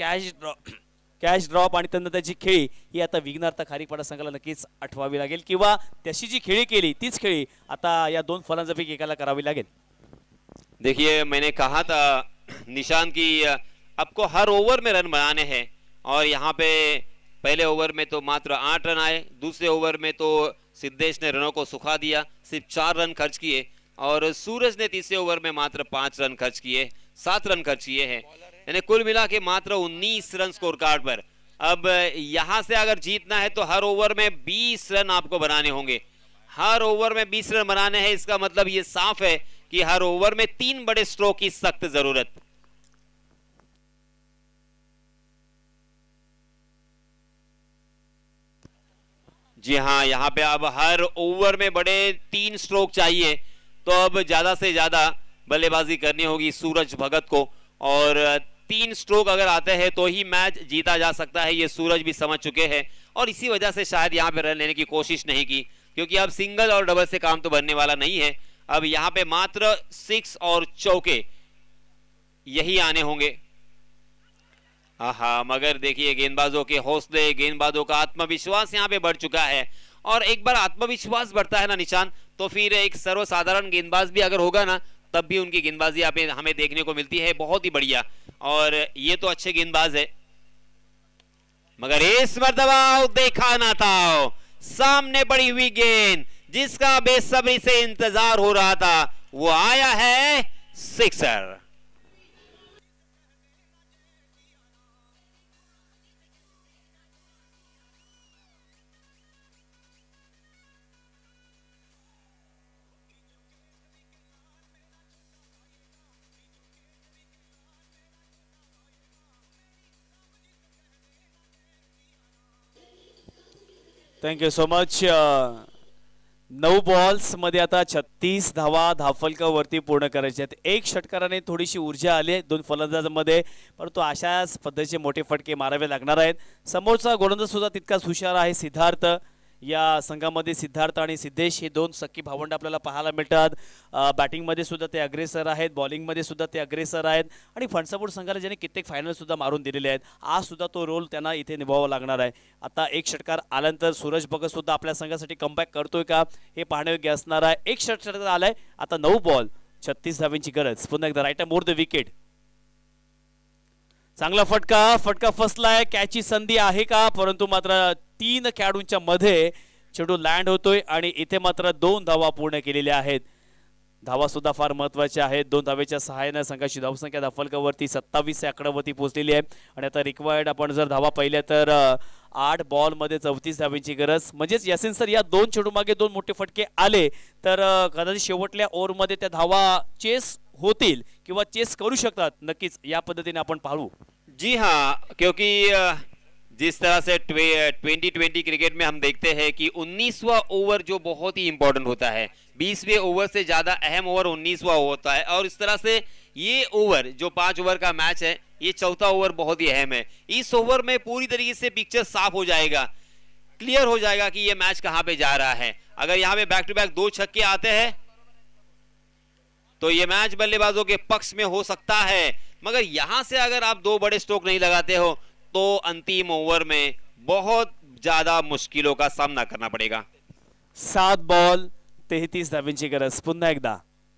कॅच ड्रॉप आणि त्यांना त्याची खेळी ही आता विघ्नार्थ खारीपाडा संघाला नक्कीच आठवावी लागेल, किंवा त्याची जी खेळी केली तीच खेळी आता या 2 फलंदाजांपैकी एकाला करावी लागेल. देखिए, मैंने कहा था निशान की आपको हर ओवर में रन बनाने हैं, और यहाँ पे पहले ओवर में तो मात्र 8 रन आए, दूसरे ओवर में तो सिद्धेश ने रनों को सुखा दिया, सिर्फ 4 रन खर्च किए, और सूरज ने तीसरे ओवर में मात्र 5 रन खर्च किए, 7 रन खर्च किए हैं, यानी कुल मिला के मात्र 19 रन स्कोर कार्ड पर. अब यहां से अगर जीतना है तो हर ओवर में 20 रन आपको बनाने होंगे. हर ओवर में 20 रन बनाने हैं, इसका मतलब ये साफ है कि हर ओवर में 3 बड़े स्ट्रोक की सख्त जरूरत. जी हाँ, यहाँ पे अब हर ओवर में बड़े 3 स्ट्रोक चाहिए, तो अब ज्यादा से ज्यादा बल्लेबाजी करनी होगी सूरज भगत को, और 3 स्ट्रोक अगर आते हैं तो ही मैच जीता जा सकता है. ये सूरज भी समझ चुके हैं और इसी वजह से शायद यहाँ पे रन लेने की कोशिश नहीं की, क्योंकि अब सिंगल और डबल से काम तो बनने वाला नहीं है. अब यहां पे मात्र 6 और चौके यही आने होंगे। हाँ, मगर देखिए गेंदबाजों के हौसले, गेंदबाजों का आत्मविश्वास यहां पे बढ़ चुका है। और एक बार आत्मविश्वास बढ़ता है ना निशान, तो फिर एक सर्वसाधारण गेंदबाज भी अगर होगा ना, तब भी उनकी गेंदबाजी यहाँ पे हमें देखने को मिलती है बहुत ही बढ़िया। और ये तो अच्छे गेंदबाज है, मगर इस मर्तबा देखा ना था, सामने पड़ी हुई गेंद जिसका बेसब्री से इंतजार हो रहा था, वो आया है sixer. Thank you so much. 9 balls मध्ये आता 36 धावा धावफलकावरती पूर्ण करायचे आहेत। एक षटकाराने थोडीशी ऊर्जा आली आहे 2 फलंदाजांमध्ये, परंतु अशाच पद्धतीचे मोठे फटके मारावे लागणार आहेत। समोरचा गोलंदाज सुद्धा तितकाच हुशार आहे सिद्धार्थ। या संघामध्ये सिद्धार्थ आणि सिद्धेश हे 2 सख्खी भावंड आपल्याला पाहायला मिळतात। बॅटिंगमध्ये सुद्धा ते अग्रेसर आहेत, बॉलिंगमध्ये सुद्धा ते अग्रेसर आहेत आणि फणसापूर संघाला ज्याने कित्येक फायनल सुद्धा मारून दिलेले आहेत, आज सुद्धा तो रोल त्यांना इथे निभावावा लागणार आहे। आता एक षटकार आल्यानंतर सूरज भगत सुद्धा आपल्या संघासाठी कमबॅक करतोय का हे पाहण्यायोग्य असणार आहे। एक षटकार आलाय, आता 9 बॉल 36 धावांची गरज। पुन्हा एकदा राईट मोर द विकेट, चांगला फटका फसलाय, कॅची संधी आहे का, परंतु मात्र 3 खेळाडूंच्या मध्ये चेंडू लँड होतोय आणि इथे मात्र 2 धावा पूर्ण केलेल्या आहेत। धावा सुद्धा फार महत्वाच्या आहेत। 2 धावेच्या सहाय्याने संघाची धावसंख्या धावफलकावरती 27 आकड्यावरती पोहोचलेली आहे आणि आता रिक्वायर्ड आपण जर धावा पाहिल्या तर 8 बॉल मध्ये 34 धावांची गरज। म्हणजेच यासिन सर या 2 चेंडू मागे 2 मोठे फटके आले तर कदाचित शेवटल्या ओव्हरमध्ये त्या धावा चेस होतील किंवा चेस करू शकतात। नक्कीच या पद्धतीने आपण पाहू। जी हाँ, क्योंकि जिस तरह से 2020 क्रिकेट में हम देखते हैं कि 19वां ओवर जो बहुत ही इंपॉर्टेंट होता है, 20वें ओवर से ज्यादा अहम ओवर 19वां होता है। और इस तरह से ये ओवर जो 5 ओवर का मैच है, ये चौथा ओवर बहुत ही अहम है। इस ओवर में पूरी तरीके से पिक्चर साफ हो जाएगा, क्लियर हो जाएगा कि ये मैच कहां पे जा रहा है। अगर यहाँ पे बैक टू बैक 2 छक्के आते हैं तो ये मैच बल्लेबाजों के पक्ष में हो सकता है, मगर यहां से अगर आप 2 बड़े स्ट्रोक नहीं लगाते हो तो अंतिम ओवर में बहुत ज्यादा मुश्किलों का सामना करना पड़ेगा। 7 बॉल 33 धावांची गरज। पुन्हा एकदा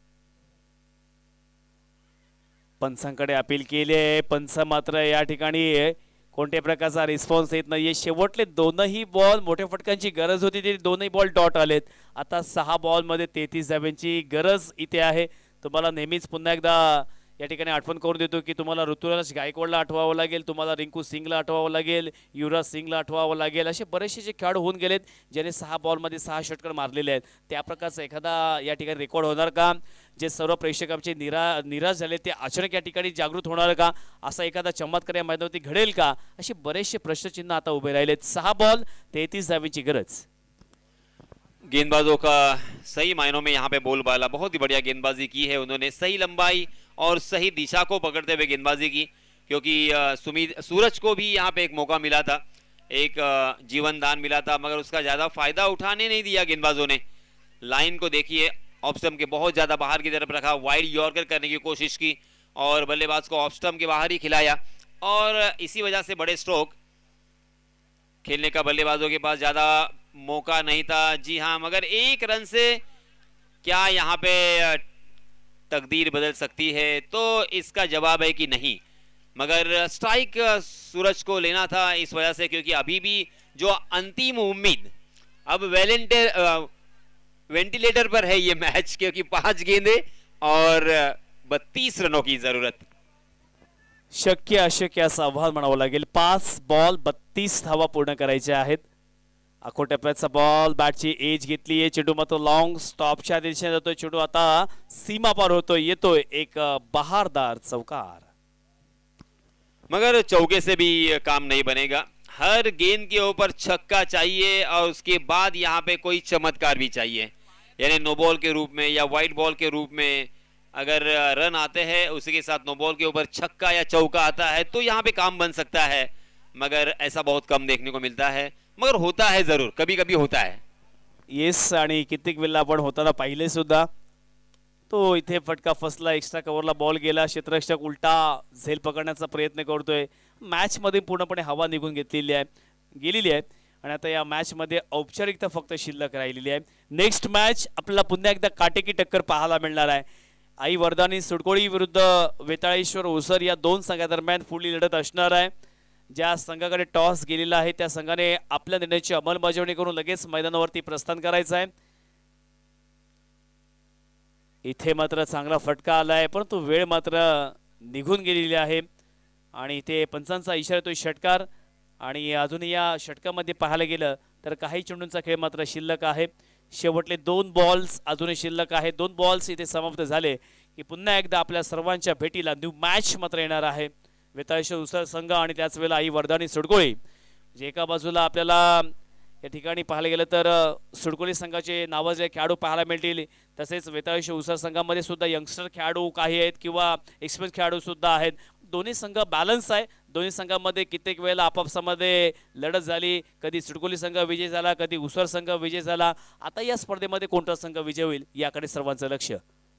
पंचांकडे अपील केली आहे, पंच मात्र या ठिकाणी कोणत्याही प्रकारचा रिस्पॉन्स येत नाहीये। शेवटले 2ही बॉल मोठ्या फटकांची गरज होती, ते 2ही बॉल डॉट आलेत। आता 6 बॉल मध्ये 33 धावांची गरज इथे आहे। तुम्हाला नेहमीच पुन्हा एकदा या ठिकाणी आठवण करून देतो की तुम्हाला ऋतुराज गायकवाडला आठवावं लागेल, तुम्हाला रिंकू सिंगला आठवावं लागेल, युवराज सिंगला आठवावं लागेल। असे बरेचसे जे खेळाडू होऊन गेलेत ज्याने 6 बॉलमध्ये 6 षटकार मारलेले आहेत, त्या प्रकारचा एखादा या ठिकाणी रेकॉर्ड होणार का? जे सर्व प्रेक्षक आमचे निराश झाले ते अचानक या ठिकाणी जागृत होणार का? असा एखादा चमत्कार या मैदानावरती घडेल का? असे बरेचसे प्रश्नचिन्ह आता उभे राहिलेत। 6 बॉल 33 धावांची गरज। गेंदबाजों का सही मायनों में यहाँ पे बोलबाला, बहुत ही बढ़िया गेंदबाजी की है उन्होंने, सही लंबाई और सही दिशा को पकड़ते हुए गेंदबाजी की। क्योंकि सूरज को भी यहाँ पे एक मौका मिला था, एक जीवन दान मिला था, मगर उसका ज्यादा फायदा उठाने नहीं दिया गेंदबाजों ने। लाइन को देखिए, ऑफ स्टंप के बहुत ज्यादा बाहर की तरफ रखा, वाइड यॉर्कर करने की कोशिश की और बल्लेबाज को ऑफ स्टंप के बाहर ही खिलाया और इसी वजह से बड़े स्ट्रोक खेलने का बल्लेबाजों के पास ज्यादा मौका नहीं था। जी हाँ, मगर 1 रन से क्या यहाँ पे तकदीर बदल सकती है? तो इसका जवाब है कि नहीं, मगर स्ट्राइक सूरज को लेना था इस वजह से, क्योंकि अभी भी जो अंतिम उम्मीद अब वेंटिलेटर पर है ये मैच, क्योंकि 5 गेंदे और 32 रनों की जरूरत। शक्य अशक्य असं आव्हान म्हणावं लागेल। 5 बॉल 32 धावा पूर्ण करायच्या आहेत। आखो टप्प्याचा बॉल, बॅटची एज घेतली आहे, चेंडू मात्र लॉंग स्टॉपच्या दिशेने जातोय, चेंडू आता सीमा पार होतोय, येतोय एक बहारदार चौकार। मगर चौके से भी काम नहीं बनेगा, हर गेंद के ऊपर छक्का चाहिए और उसके बाद यहाँ पे कोई चमत्कार भी चाहिए, यानी नो बॉल के रूप में या वाइड बॉल के रूप में अगर रन आते हैं, उसी के साथ नो बॉल के ऊपर छक्का या चौका आता है तो यहाँ पे काम बन सकता है, मगर ऐसा बहुत कम देखने को मिलता है, मगर होता है जरूर, कभी कभी होता है। येस, आणि कित्येक वेळेला आपण होताना पाहिले सुद्धा तो इथे फटका फसला, एक्स्ट्रा कव्हरला बॉल गेला, क्षेत्ररक्षक उलटा झेल पकडण्याचा प्रयत्न करतोय. मॅचमध्ये पूर्णपणे हवा निघून गेलेली आहे आणि आता या मॅचमध्ये औपचारिकता फक्त शिल्लक राहिलेली आहे. नेक्स्ट मॅच आपल्याला पुन्हा एकदा काटेकी टक्कर पाहायला मिळणार आहे. आई वर्धानी सुडकोळी विरुद्ध वेताळेश्वर ओसर या दोन संघादरम्यान पुढील लढत असणार आहे. ज्या संघाकडे टॉस गेलेला आहे त्या संघाने आपल्या निर्णयाची अंमलबजावणी करून लगेच मैदानावरती प्रस्थान करायचं आहे. इथे मात्र चांगला फटका आलाय परंतु वेळ मात्र निघून गेलेली आहे आणि इथे पंचांचा इशारा येतोय षटकार. आणि अजून या षटकामध्ये पाहायला गेलं तर काही चेंडूंचा खेळ मात्र शिल्लक आहे. शेवटले 2 बॉल्स अजूनही शिल्लक आहे. 2 बॉल्स इथे समाप्त झाले की पुन्हा एकदा आपल्या सर्वांच्या भेटीला न्यू मॅच मात्र येणार आहे. वेताळेश्वर उसळ संघ आणि त्याच वेळेला आई वर्धानी सुडकोळी. म्हणजे एका बाजूला आपल्याला या ठिकाणी पाहायला गेलं तर सुडकोली संघाचे नावाजलेले खेळाडू पाहायला मिळतील. तसेच वेताळेश्वर उसळ संघामध्ये सुद्धा यंगस्टर खेळाडू काही आहेत किंवा एक्सपिरियन्स खेळाडू सुद्धा आहेत. दोन्ही संघ बॅलन्स आहे. दोन्ही संघामध्ये कित्येक वेळेला आपापसामध्ये लढत झाली. कधी सुडकोली संघ विजय झाला, कधी उसळ संघ विजय झाला. आता या स्पर्धेमध्ये कोणता संघ विजय होईल याकडे सर्वांचं लक्ष.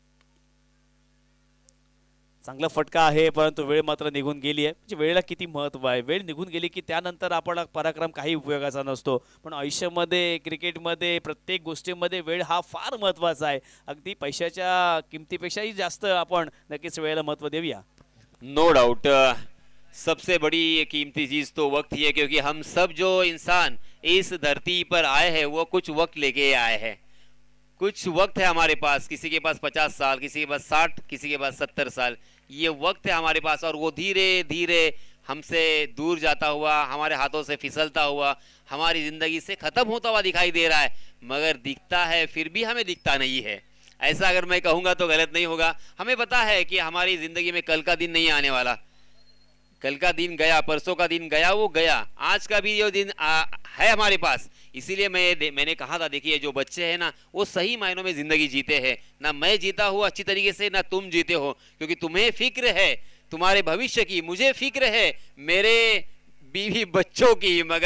चांगला फटका आहे परंतु वेळ मात्र निघून गेली आहे. म्हणजे वेळेला किती महत्त्व आहे. वेळ निघून गेली की त्यानंतर आपण पराक्रम काही उपयोगाचा नसतो. पण आयुष्यामध्ये क्रिकेटमध्ये प्रत्येक गोष्टीमध्ये वेळ हा फार महत्त्वाचा आहे. अगदी पैशाच्या किमतीपेक्षाही जास्त आपण नक्कीच वेळेला महत्त्व देऊया. नो डाउट सबसे बड़ी कीमती चीज तो वक्त ही है, क्योंकि हम सब जो इंसान इस धरती पर आए हैं वो कुछ वक्त लेके आए हैं. कुछ वक्त है हमारे पास. किसी के पास 50 साल, किसी के पास 60, किसी के पास 70 साल. ये वक्त है हमारे पास और वो धीरे धीरे हमसे दूर जाता हुआ, हमारे हाथों से फिसलता हुआ, हमारी जिंदगी से खत्म होता हुआ दिखाई दे रहा है. मगर दिखता है फिर भी हमें दिखता नहीं है. ऐसा अगर मैं कहूँगा तो गलत नहीं होगा. हमें पता है कि हमारी जिंदगी में कल का दिन नहीं आने वाला. कल का दिन गया, परसों का दिन गया, वो गया. आज का भी जो दिन है हमारे पास. इसीलिए मैंने कहा था, देखिए जो बच्चे हैं ना वो सही मायनों में जिंदगी जीते हैं. ना मैं जीता हूँ अच्छी तरीके से, ना तुम जीते हो, क्योंकि तुम्हें फिक्र है तुम्हारे भविष्य की, मुझे फिक्र है मेरे बीवी बच्चों की. मगर